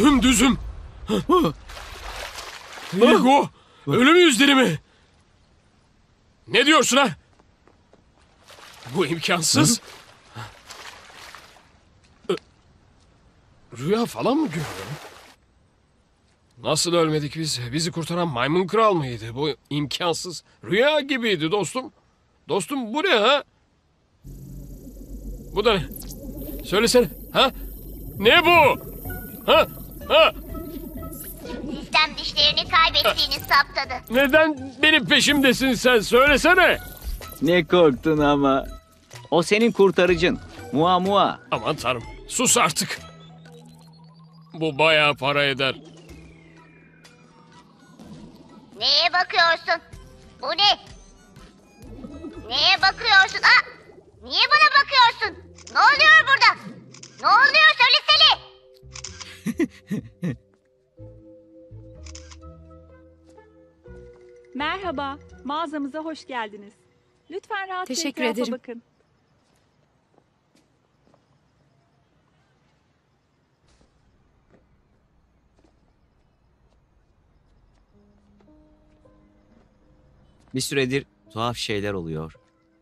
Dümdüzüm. Hugo, ölüm yüzleri mi? Ne diyorsun ha? Bu imkansız. Rüya falan mı görüyorum? Nasıl ölmedik biz? Bizi kurtaran maymun kral mıydı? Bu imkansız. Rüya gibiydi dostum. Dostum bu ne ha? Bu da ne? Söylesene. Ha? Ne bu? Ha? Ha? Sistem dişlerini kaybettiğini saptadı. Neden benim peşimdesin sen? Söylesene. Ne korktun ama. O senin kurtarıcın. Mua mua. Aman tanrım. Sus artık. Bu bayağı para eder. Neye bakıyorsun? Bu ne? Neye bakıyorsun? Aa! Niye bana bakıyorsun? Ne oluyor burada? Ne oluyor söylesene. Merhaba, mağazamıza hoş geldiniz. Lütfen rahat Teşekkür etrafa ederim. bakın. Bir süredir tuhaf şeyler oluyor.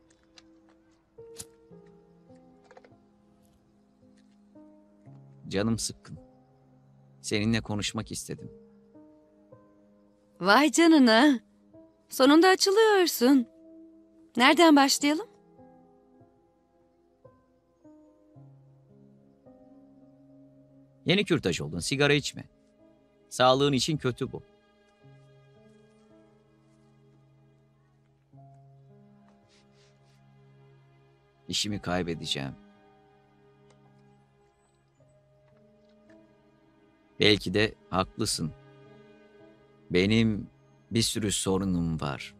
Canım sıkkın. Seninle konuşmak istedim. Vay canına. Sonunda açılıyorsun. Nereden başlayalım? Yeni kürtaj oldun, sigara içme. Sağlığın için kötü bu. İşimi kaybedeceğim. Belki de haklısın. Benim bir sürü sorunum var.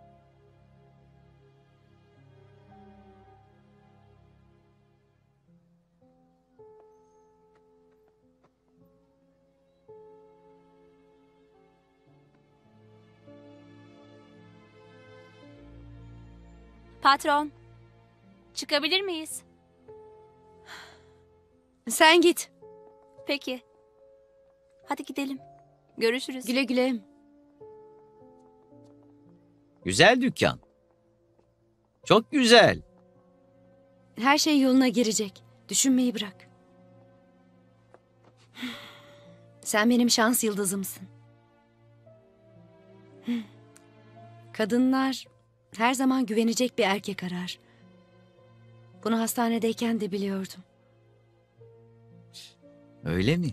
Patron, çıkabilir miyiz? Sen git. Peki. Hadi gidelim. Görüşürüz. Güle güle. Güzel dükkan. Çok güzel. Her şey yoluna girecek. Düşünmeyi bırak. Sen benim şans yıldızımsın. Kadınlar her zaman güvenecek bir erkek arar. Bunu hastanedeyken de biliyordum. Öyle mi?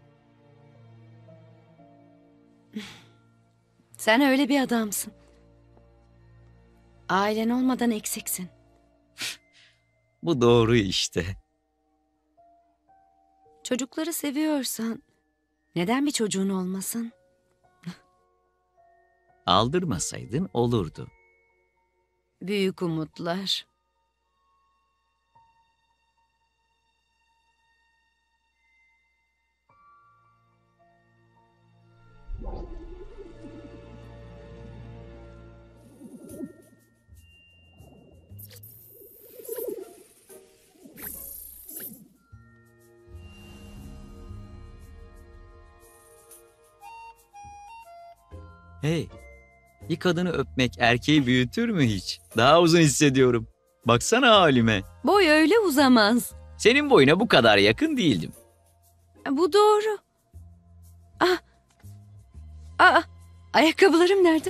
Sen öyle bir adamsın. Ailen olmadan eksiksin. Bu doğru işte. Çocukları seviyorsan neden bir çocuğun olmasın? Aldırmasaydın olurdu. Büyük umutlar. Hey, bir kadını öpmek erkeği büyütür mü hiç? Daha uzun hissediyorum. Baksana halime. Boy öyle uzamaz. Senin boyuna bu kadar yakın değildim. Bu doğru. Ayakkabılarım nerede?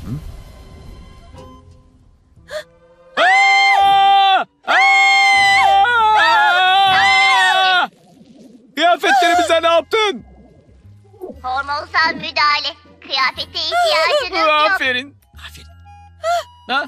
Kıyafetlerimize ne yaptın? Hormonsal müdahale. Kıyafete ihtiyacınız yok. Aferin. Aferin. Ha?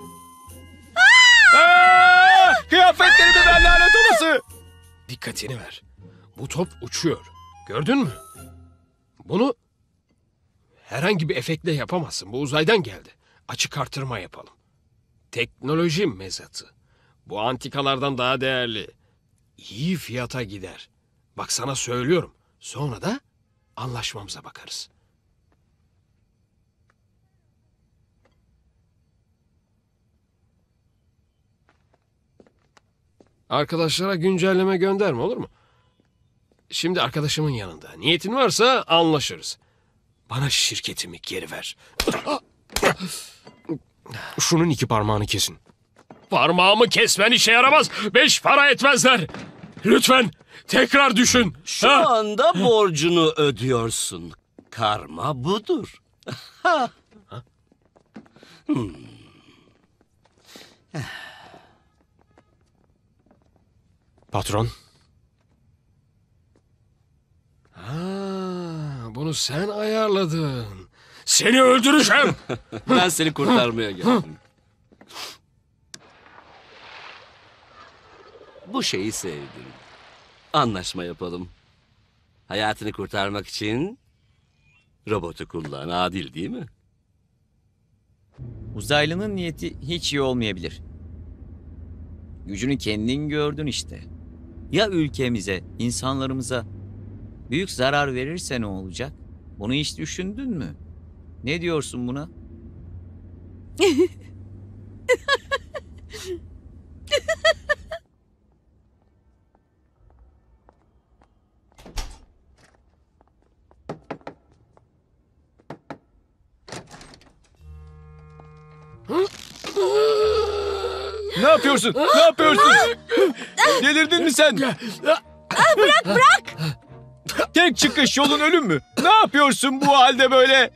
Kıyafetlerimi ver lanet olası. Dikkatini ver. Bu top uçuyor. Gördün mü? Bunu herhangi bir efektle yapamazsın. Bu uzaydan geldi. Açık artırma yapalım. Teknoloji mezatı. Bu antikalardan daha değerli. İyi fiyata gider. Bak sana söylüyorum. Sonra da anlaşmamıza bakarız. Arkadaşlara güncelleme gönderme olur mu? Şimdi arkadaşımın yanında. Niyetin varsa anlaşırız. Bana şirketimi geri ver. Şunun 2 parmağını kesin. Parmağımı kesmen işe yaramaz. 5 para etmezler. Lütfen tekrar düşün. Şu anda borcunu ödüyorsun. Karma budur. Patron. Bunu sen ayarladın. Seni öldüreceğim. Ben seni kurtarmaya geldim. Bu şeyi sevdim. Anlaşma yapalım. Hayatını kurtarmak için robotu kullan. Adil değil mi? Uzaylının niyeti hiç iyi olmayabilir. Gücünü kendin gördün işte. Ya ülkemize, insanlarımıza büyük zarar verirse ne olacak? Bunu hiç düşündün mü? Ne diyorsun buna? Ne yapıyorsun? Ne yapıyorsun? Delirdin mi sen? Bırak! Tek çıkış yolun ölüm mü? Ne yapıyorsun bu halde böyle?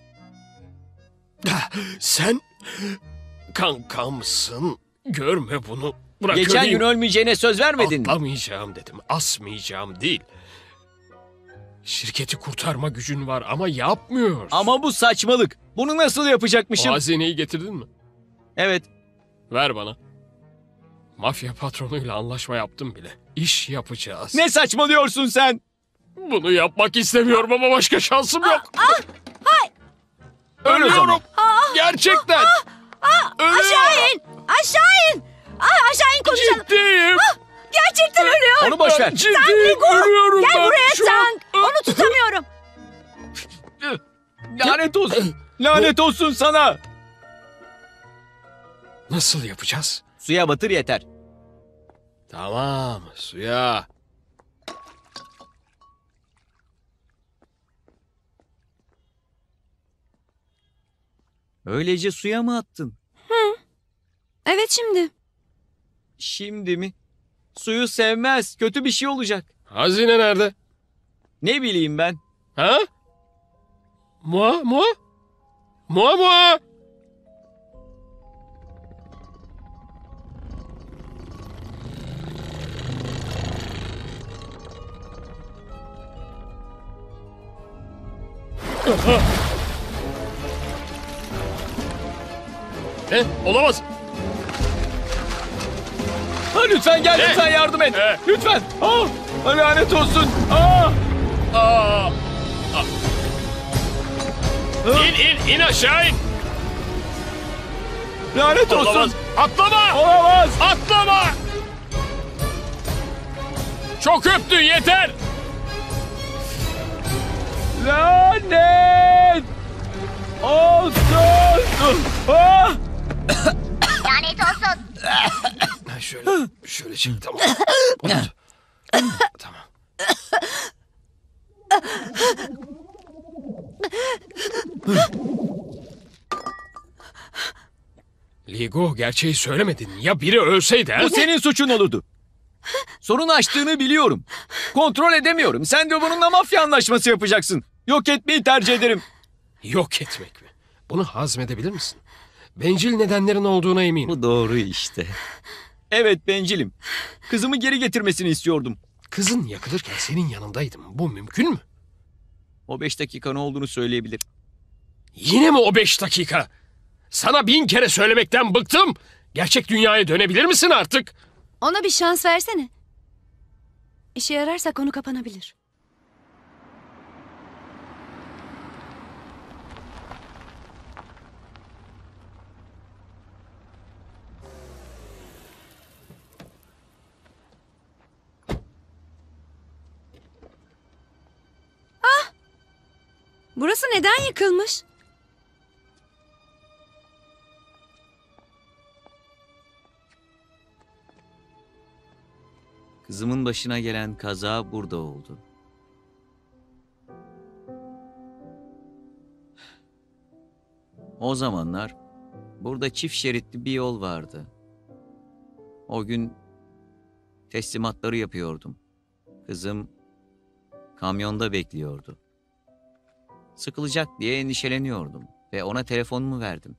Sen kankamsın. Görme bunu. Bırak Geçen öleyim. gün ölmeyeceğine söz vermedin mi? Atlamayacağım dedim. Asmayacağım değil. Şirketi kurtarma gücün var ama yapmıyorsun. Ama bu saçmalık. Bunu nasıl yapacakmışım? O hazineyi getirdin mi? Evet. Ver bana. Mafya patronuyla anlaşma yaptım bile. İş yapacağız. Ne saçmalıyorsun sen? Bunu yapmak istemiyorum ama başka şansım yok. Ölüyorum. Gerçekten. Aşağı in! Aşağı in! Aşağı in konuşalım. Ciddiyim. Gerçekten ölüyor. Onu boş ver. Ciddiyim. Tank, Ölüyorum gel ben. buraya Şu an- Tank. Onu tutamıyorum. Lanet olsun. Lanet olsun sana. Nasıl yapacağız? Suya batır yeter. Tamam, suya. Öylece suya mı attın? Evet şimdi. Şimdi mi? Suyu sevmez. Kötü bir şey olacak. Hazine nerede? Ne bileyim ben. Ha? Mua? Mua mua? Ne? Olamaz. Ha, lütfen gel, lütfen yardım et. Lütfen. Lanet olsun. İn aşağı in. Lanet olsun. Olamaz. Atlama. Olamaz. Atlama. Çok öptün yeter. Lanet olsun. Lanet olsun. Şöyle çek tamam. Tamam. Ligo gerçeği söylemedin. Ya biri ölseydi ha? Bu senin suçun olurdu. Sorun açtığını biliyorum. Kontrol edemiyorum. Sen de bununla mafya anlaşması yapacaksın. Yok etmeyi tercih ederim. Yok etmek mi? Bunu hazmedebilir misin? Bencil nedenlerin olduğuna eminim. Bu doğru işte. Evet, bencilim. Kızımı geri getirmesini istiyordum. Kızın yakılırken senin yanındaydım. Bu mümkün mü? O 5 dakika ne olduğunu söyleyebilir. Yine mi o 5 dakika? Sana 1000 kere söylemekten bıktım. Gerçek dünyaya dönebilir misin artık? Ona bir şans versene. İşe yararsa konu kapanabilir. Burası neden yıkılmış? Kızımın başına gelen kaza burada oldu. O zamanlar burada çift şeritli bir yol vardı. O gün teslimatları yapıyordum. Kızım kamyonda bekliyordu. Sıkılacak diye endişeleniyordum ve ona telefonumu verdim.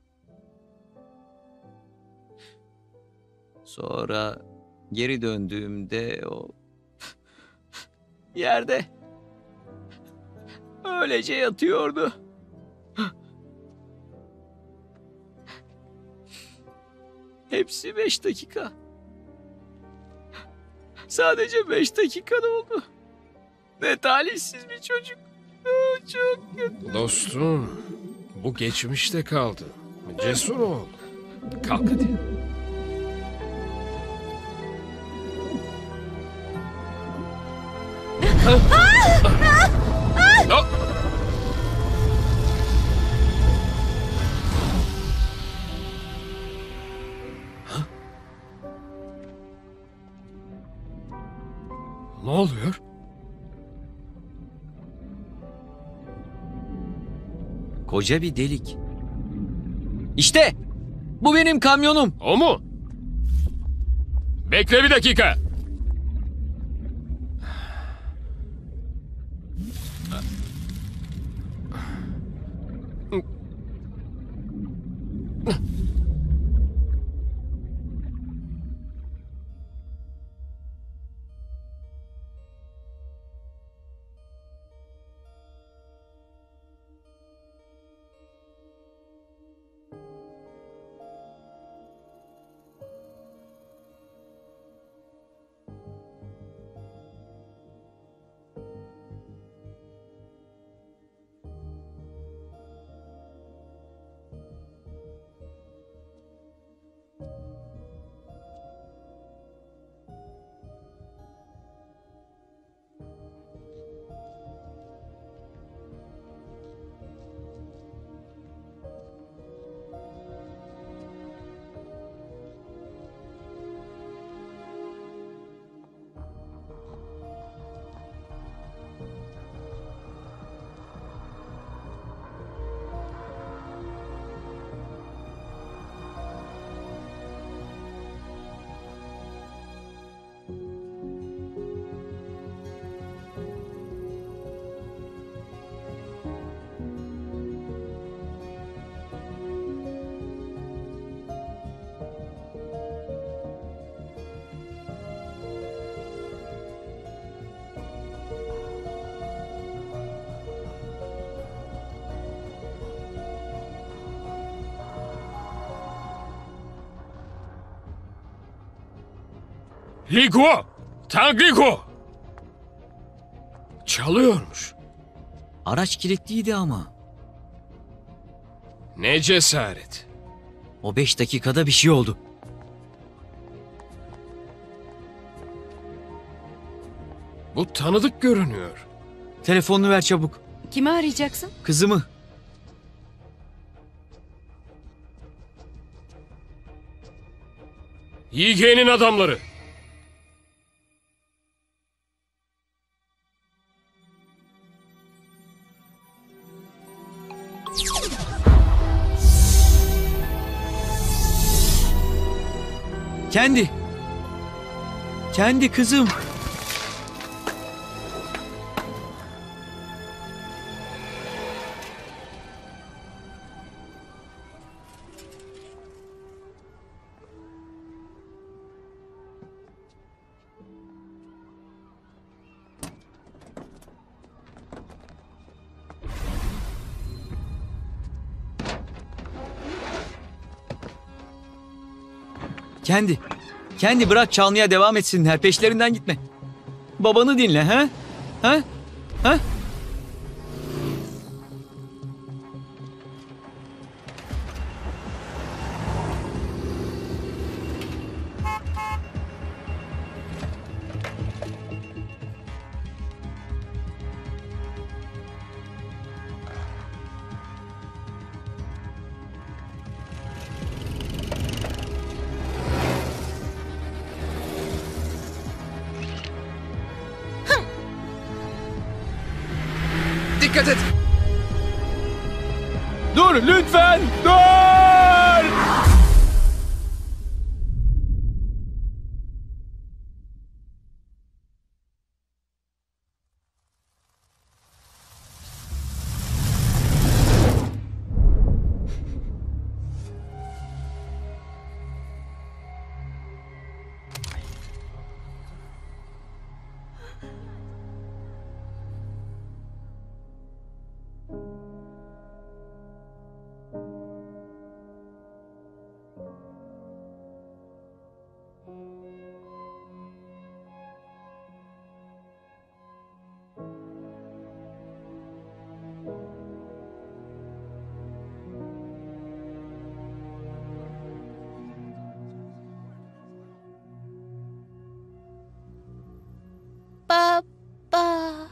Sonra geri döndüğümde o yerde öylece yatıyordu. Hepsi 5 dakika. Sadece 5 dakikada oldu. Ne talihsiz bir çocuk. Çok kötü. Dostum, bu geçmişte kaldı. Cesur ol. Kalk hadi. Ne oluyor? Koca bir delik. İşte bu benim kamyonum. O mu? Bekle bir dakika. Ligo! Tangligo! Çalıyormuş. Araç kilitliydi ama. Ne cesaret. O 5 dakikada bir şey oldu. Bu tanıdık görünüyor. Telefonunu ver çabuk. Kimi arayacaksın? Kızımı. YG'nin adamları. Kendi. Kendi kızım. Kendi. Kendi bırak çalmaya devam etsinler. Peşlerinden gitme. Babanı dinle ha? Ha? Ha? Dikkat et. Dur lütfen! Dur! Baba.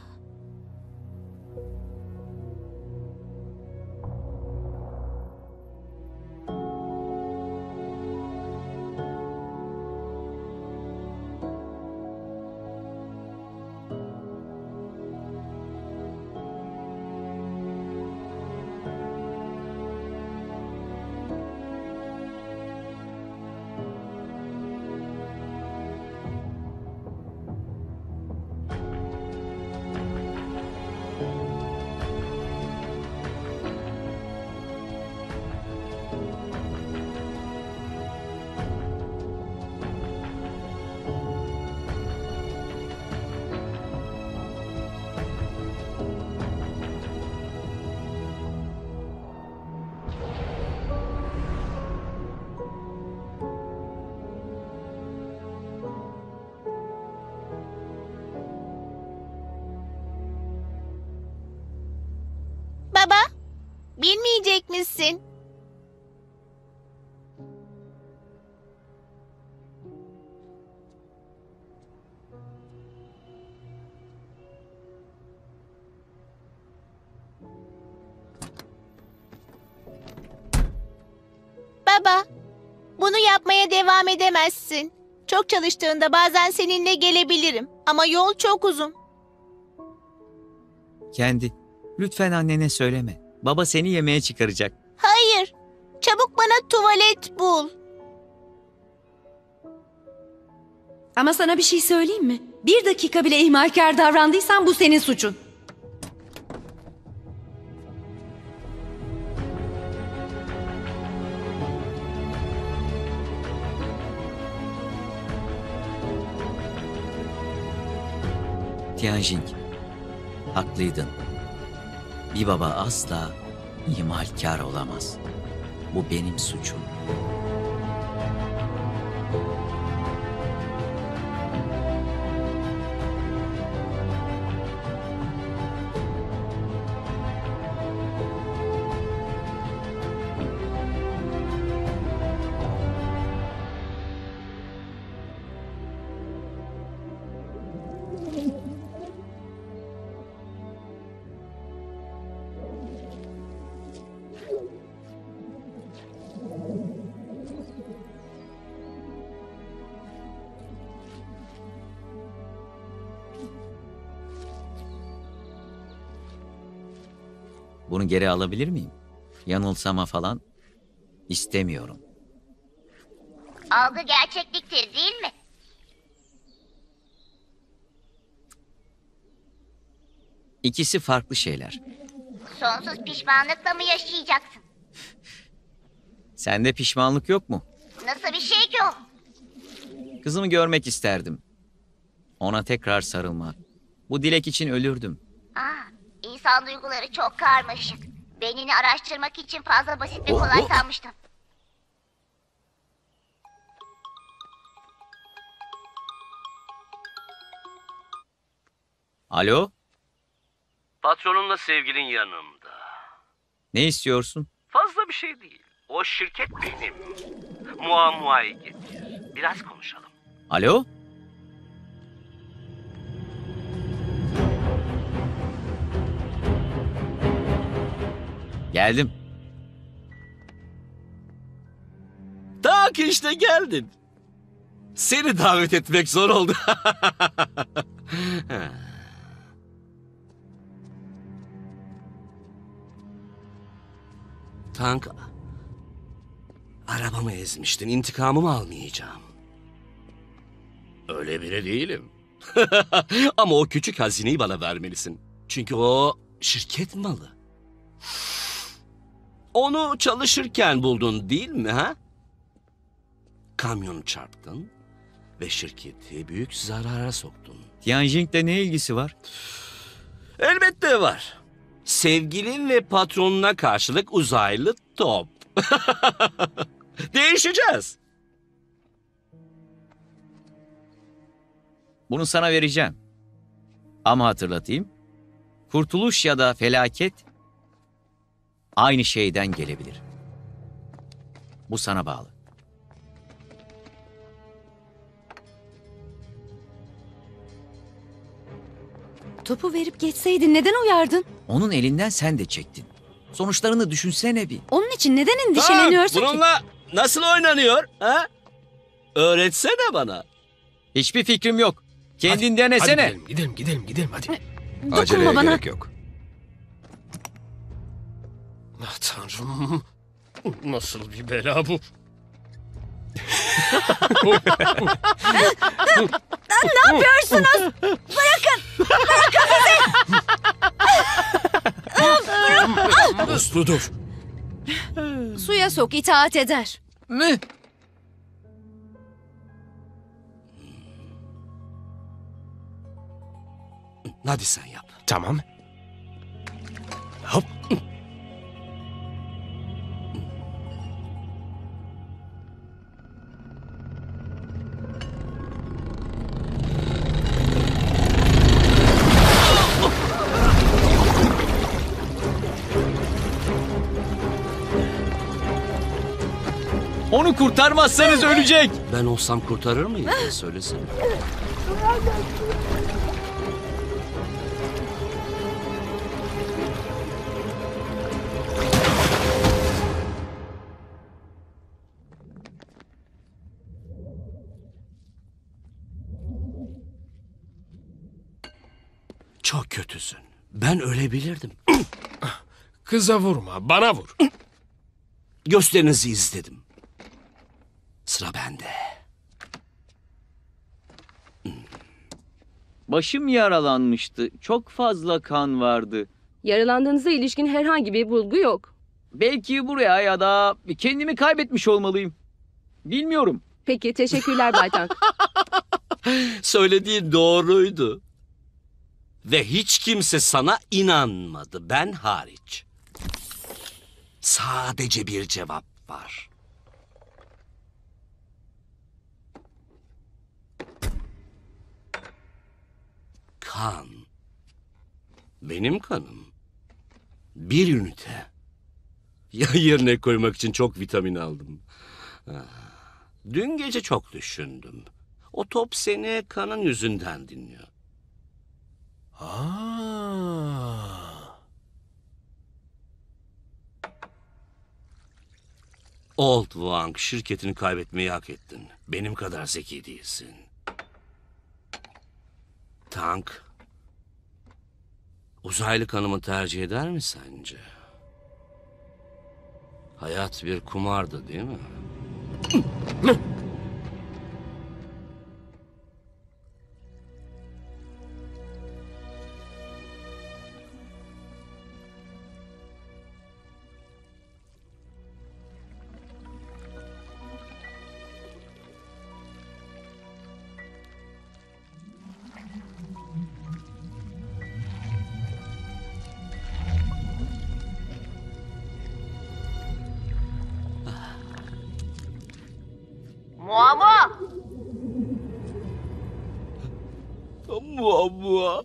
Baba, bilmeyecek misin? Baba, bunu yapmaya devam edemezsin. Çok çalıştığında bazen seninle gelebilirim ama yol çok uzun. Kendi. Lütfen annene söyleme. Baba seni yemeğe çıkaracak. Hayır, çabuk bana tuvalet bul. Ama sana bir şey söyleyeyim mi? Bir dakika bile ihmalkar davrandıysan bu senin suçun. Tianjing, haklıydın. Bir baba asla ihmalkar olamaz. Bu benim suçum. Bunu geri alabilir miyim? Yanılsama falan istemiyorum. Algı gerçekliktir değil mi? İkisi farklı şeyler. Sonsuz pişmanlıkla mı yaşayacaksın? Sende pişmanlık yok mu? Nasıl bir şey ki o? Kızımı görmek isterdim. Ona tekrar sarılmak. Bu dilek için ölürdüm. İnsan duyguları çok karmaşık. Beynini araştırmak için fazla basit ve kolay sanmıştım. Alo? Patronunla sevgilin yanımda. Ne istiyorsun? Fazla bir şey değil. O şirket benim. Muammayı getir. Biraz konuşalım. Alo? Geldim. Tak işte geldin. Seni davet etmek zor oldu. Tank, arabamı ezmiştin. İntikamımı almayacağım. Öyle biri değilim. Ama o küçük hazineyi bana vermelisin. Çünkü o şirket malı. Onu çalışırken buldun değil mi ha? Kamyonu çarptın ve şirketi büyük zarara soktun. Tianjing'le ne ilgisi var? Elbette var. Sevgilin ve patronuna karşılık uzaylı top. Değişeceğiz. Bunu sana vereceğim. Ama hatırlatayım. Kurtuluş ya da felaket aynı şeyden gelebilir. Bu sana bağlı. Topu verip geçseydin neden uyardın? Onun elinden sen de çektin. Sonuçlarını düşünsene bir. Onun için neden endişeleniyorsun ki? Bununla nasıl oynanıyor? Ha? Öğretsene bana. Hiçbir fikrim yok. Kendin denesene. Hadi gidelim hadi. Dokunma bana. Gerek yok. Ah tanrım. Nasıl bir bela bu? Ne yapıyorsunuz? Bırakın! Bırakın bizi! Uslu dur. Suya sok, itaat eder. Ne? Hadi sen yap. Tamam. Hop. Onu kurtarmazsanız ölecek. Ben olsam kurtarır mıyım? Söylesene. Çok kötüsün. Ben ölebilirdim. Kıza vurma, bana vur. Gösterinizi izledim. Sıra bende. Başım yaralanmıştı. Çok fazla kan vardı. Yaralandığınıza ilişkin herhangi bir bulgu yok. Belki buraya ya da kendimi kaybetmiş olmalıyım. Bilmiyorum. Peki, teşekkürler Bay Tank. Söylediğin doğruydu. Ve hiç kimse sana inanmadı, ben hariç. Sadece bir cevap var. Kan. Benim kanım. Bir ünite. Ya yerine koymak için çok vitamin aldım. Dün gece çok düşündüm. O top seni kanın yüzünden dinliyor. Old Wang, şirketini kaybetmeyi hak ettin. Benim kadar zeki değilsin. Tank, uzaylı kanımı tercih eder mi sence? Hayat bir kumardı değil mi? Muamma! Muamma!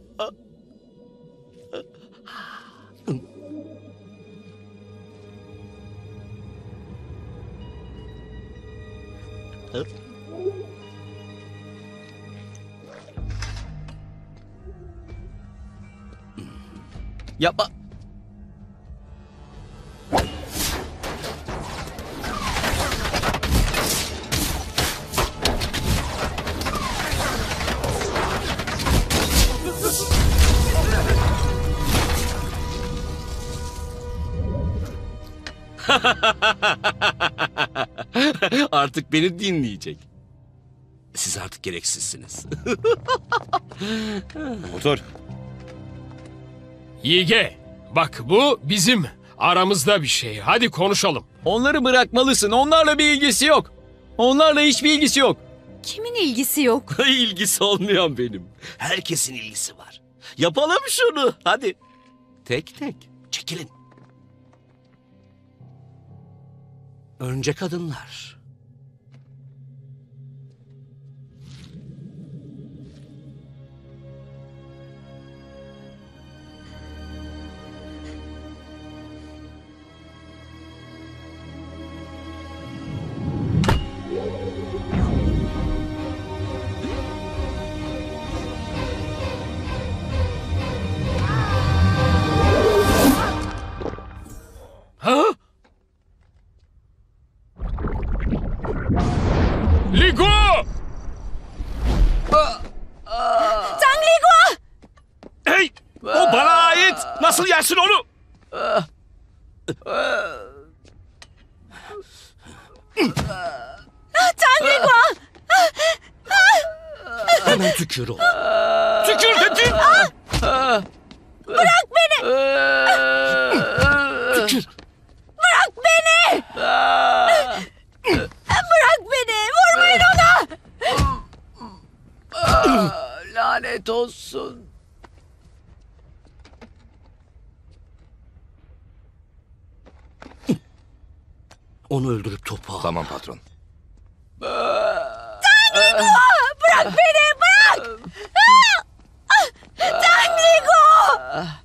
Yapma. Artık beni dinleyecek. Siz artık gereksizsiniz. Otur. Yige, bak bu bizim aramızda bir şey. Hadi konuşalım. Onları bırakmalısın. Onlarla bir ilgisi yok. Onlarla hiçbir ilgisi yok. Kimin ilgisi yok? İlgisi olmayan benim. Herkesin ilgisi var. Yapalım şunu. Hadi. Tek tek. Çekilin. Önce kadınlar. Ha? Ligo! Tang Ligo! Hey! O bana ait! Nasıl yersin onu? Tang Ligo! Hemen tükür o. Tükür dedim! Bırak beni! Tükür! Bırak beni! Bırak beni! Vurmayın ona! Lanet olsun. Onu öldürüp topu al. Tamam patron. Tangligo! Bırak beni! Bırak! Tangligo!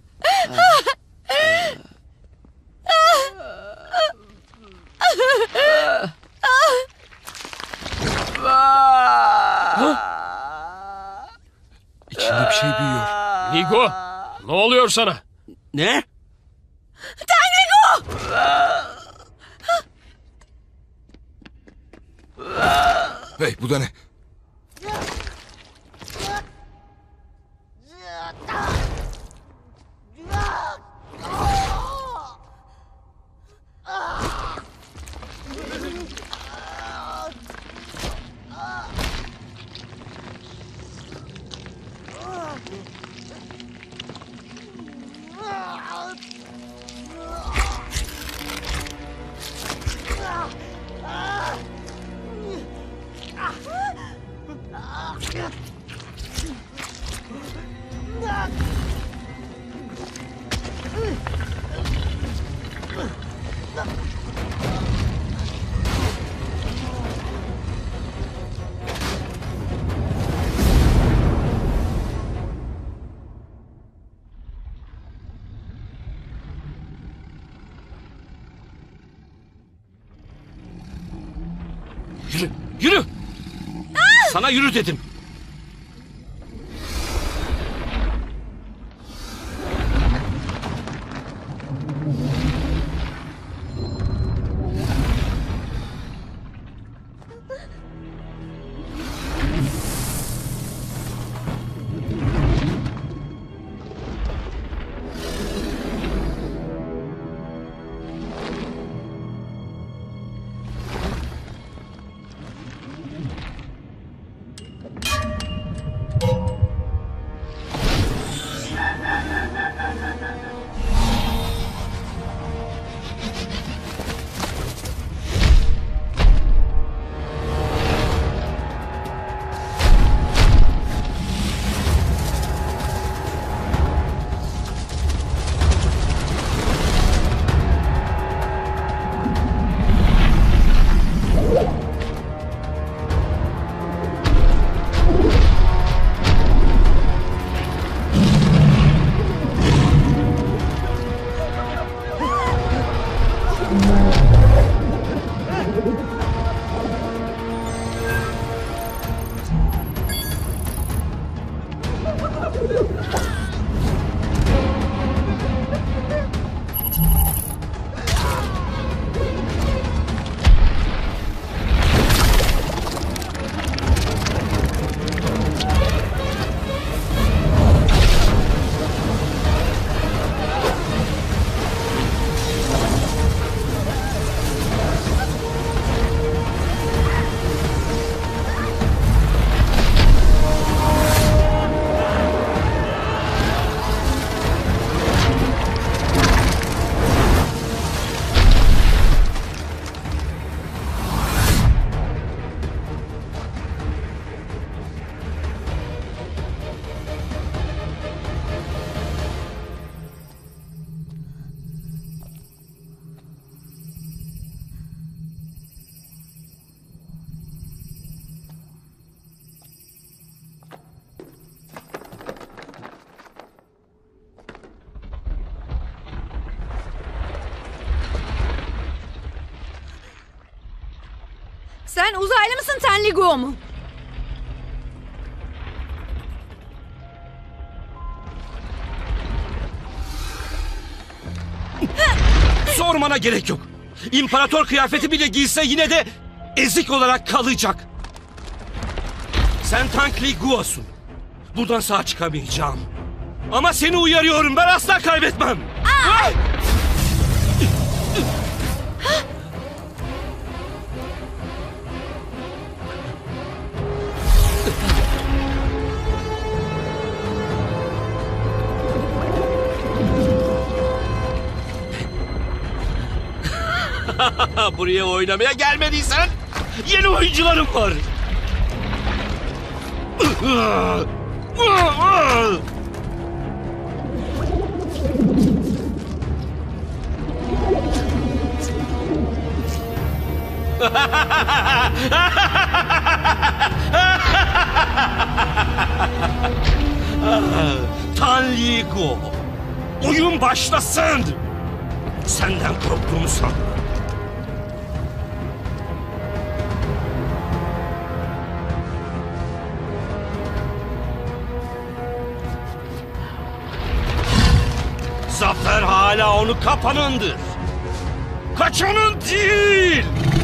İçinde bir şey büyüyor. Ligo, ne oluyor sana? Ne? Tangligo! Hey bu da ne? Yürü, yürü! Sana yürü dedim. Sen uzaylı mısın Tenliguo mu? Sormana gerek yok. İmparator kıyafeti bile giyse yine de ezik olarak kalacak. Sen Tenliguo'sun. Buradan sağ çıkamayacağım. Ama seni uyarıyorum, ben asla kaybetmem. Ah! Buraya oynamaya gelmediysen yeni oyuncularım var. Tenliguo, oyun başlasın. Senden korktuğumu sanma. Zafer hala onu kapanındır. Kaçanın değil.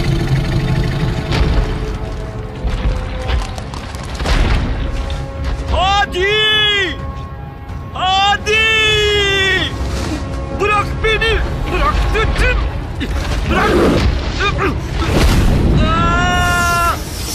Hadi! Hadi! Bırak beni! Bırak dedim! Bırak! Aa!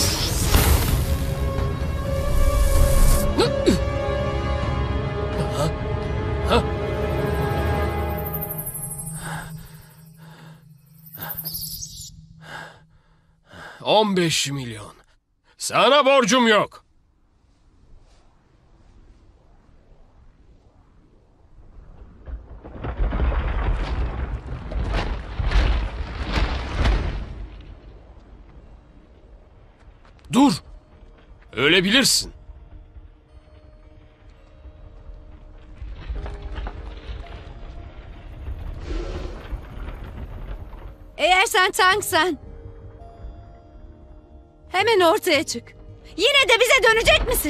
15 milyon. Sana borcum yok. Dur. Ölebilirsin. Eğer sen Tank'sen hemen ortaya çık. Yine de bize dönecek misin?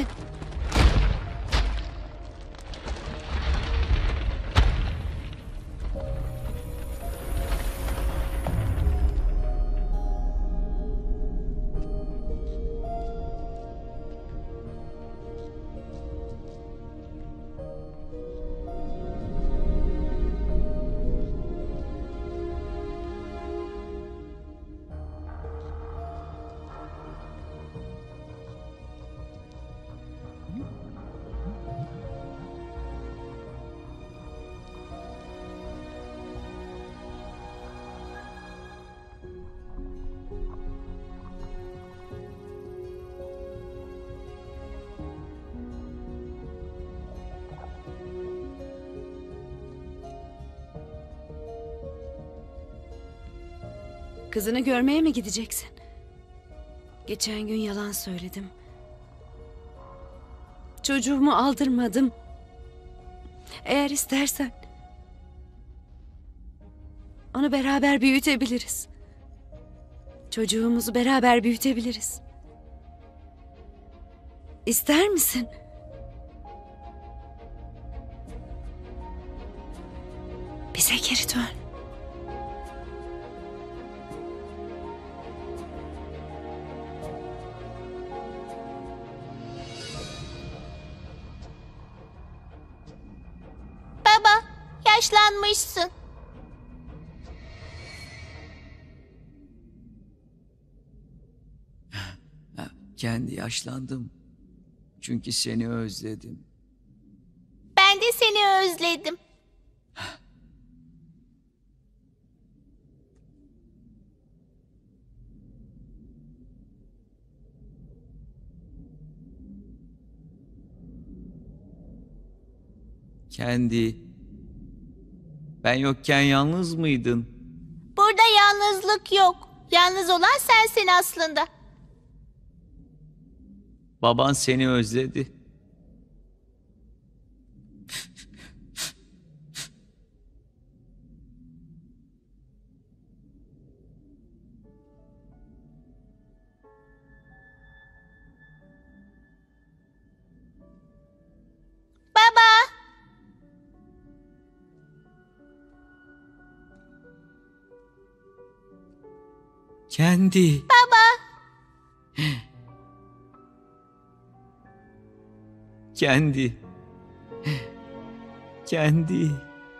Kızını görmeye mi gideceksin? Geçen gün yalan söyledim. Çocuğumu aldırmadım. Eğer istersen onu beraber büyütebiliriz. Çocuğumuzu beraber büyütebiliriz. İster misin? Bize geri dön. Baba, yaşlanmışsın. Kendi yaşlandım. Çünkü seni özledim. Ben de seni özledim. Kendi. Ben yokken yalnız mıydın? Burada yalnızlık yok. Yalnız olan sensin aslında. Baban seni özledi. Kendi. Baba. Kendi. Kendi.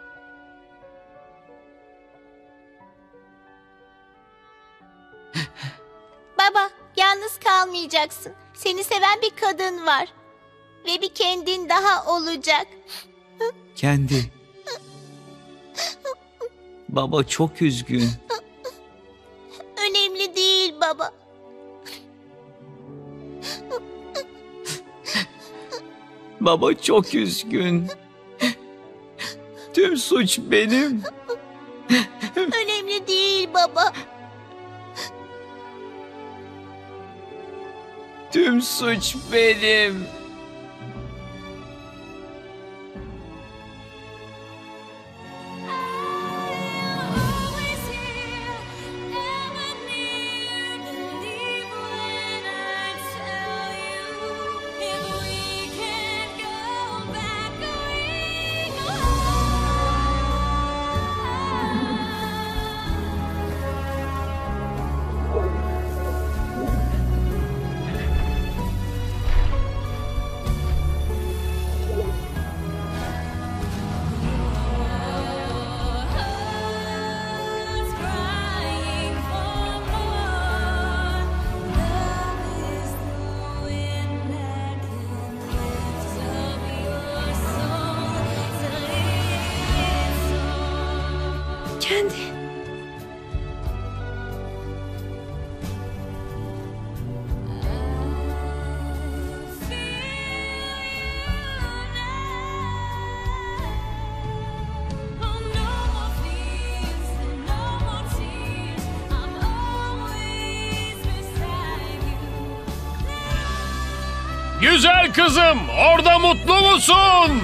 Baba, yalnız kalmayacaksın. Seni seven bir kadın var. Ve bir kendin daha olacak. Kendi. Baba çok üzgün. Önemli değil baba. Baba çok üzgün. Tüm suç benim. Önemli değil baba. Tüm suç benim. Kendi. Güzel kızım, orada mutlu musun?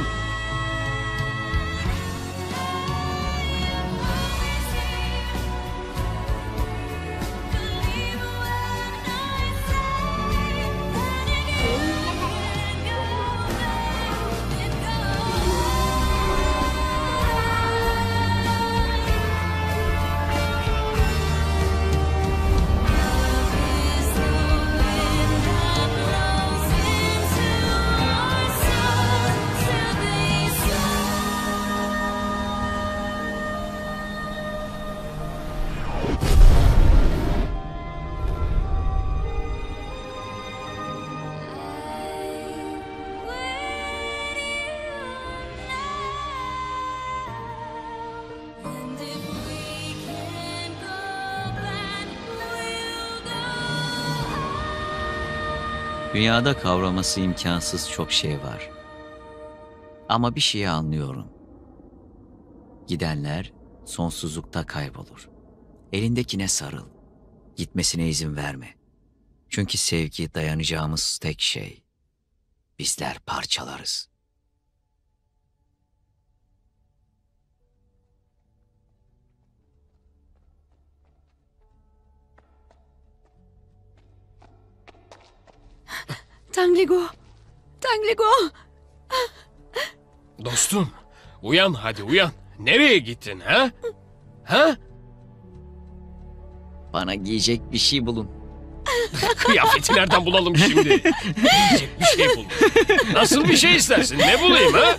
Dünyada kavraması imkansız çok şey var. Ama bir şeyi anlıyorum. Gidenler sonsuzlukta kaybolur. Elindekine sarıl. Gitmesine izin verme. Çünkü sevgi dayanacağımız tek şey. Bizler parçalarız. Tangligo. Tangligo. Dostum, uyan hadi uyan. Nereye gittin ha? Ha? Bana giyecek bir şey bulun. Kıyafeti nereden bulalım şimdi? Giyecek bir şey bul. Nasıl bir şey istersin? Ne bulayım ha?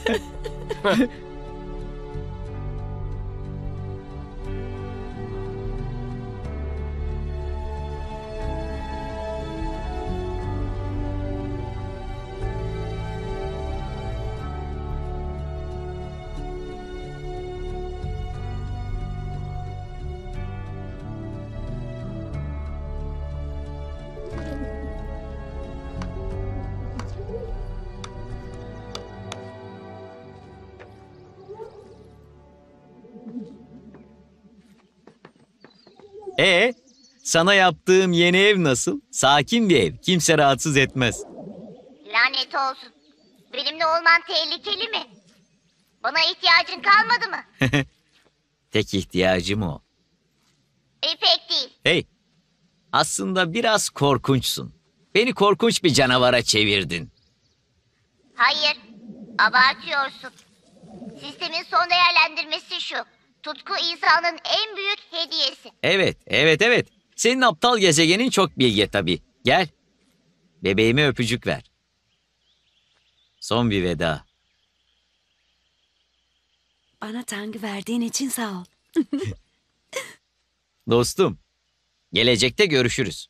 Sana yaptığım yeni ev nasıl? Sakin bir ev. Kimse rahatsız etmez. Lanet olsun. Benimle olman tehlikeli mi? Bana ihtiyacın kalmadı mı? Tek ihtiyacım o. Pek değil. Hey, aslında biraz korkunçsun. Beni korkunç bir canavara çevirdin. Hayır, abartıyorsun. Sistemin son değerlendirmesi şu. Tutku insanın en büyük hediyesi. Evet. Senin aptal gezegenin çok bilge tabii. Gel. Bebeğime öpücük ver. Son bir veda. Bana Tang'ı verdiğin için sağ ol. Dostum, gelecekte görüşürüz.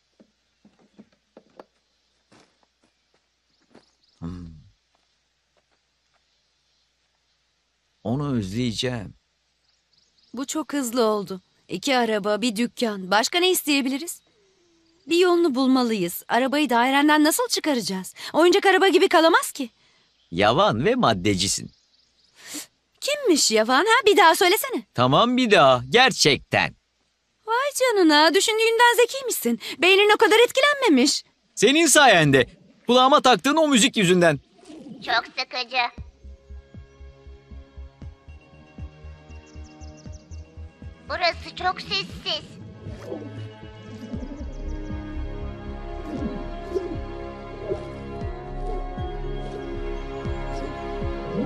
Onu özleyeceğim. Bu çok hızlı oldu. 2 araba, bir dükkan. Başka ne isteyebiliriz? Bir yolunu bulmalıyız. Arabayı dairenden nasıl çıkaracağız? Oyuncak araba gibi kalamaz ki. Yavan ve maddecisin. Kimmiş Yavan ha? Bir daha söylesene. Tamam bir daha, gerçekten. Vay canına, düşündüğünden zekiymişsin. Beynin o kadar etkilenmemiş. Senin sayende. Kulağıma taktığın o müzik yüzünden. Çok sıkıcı. Burası çok sessiz.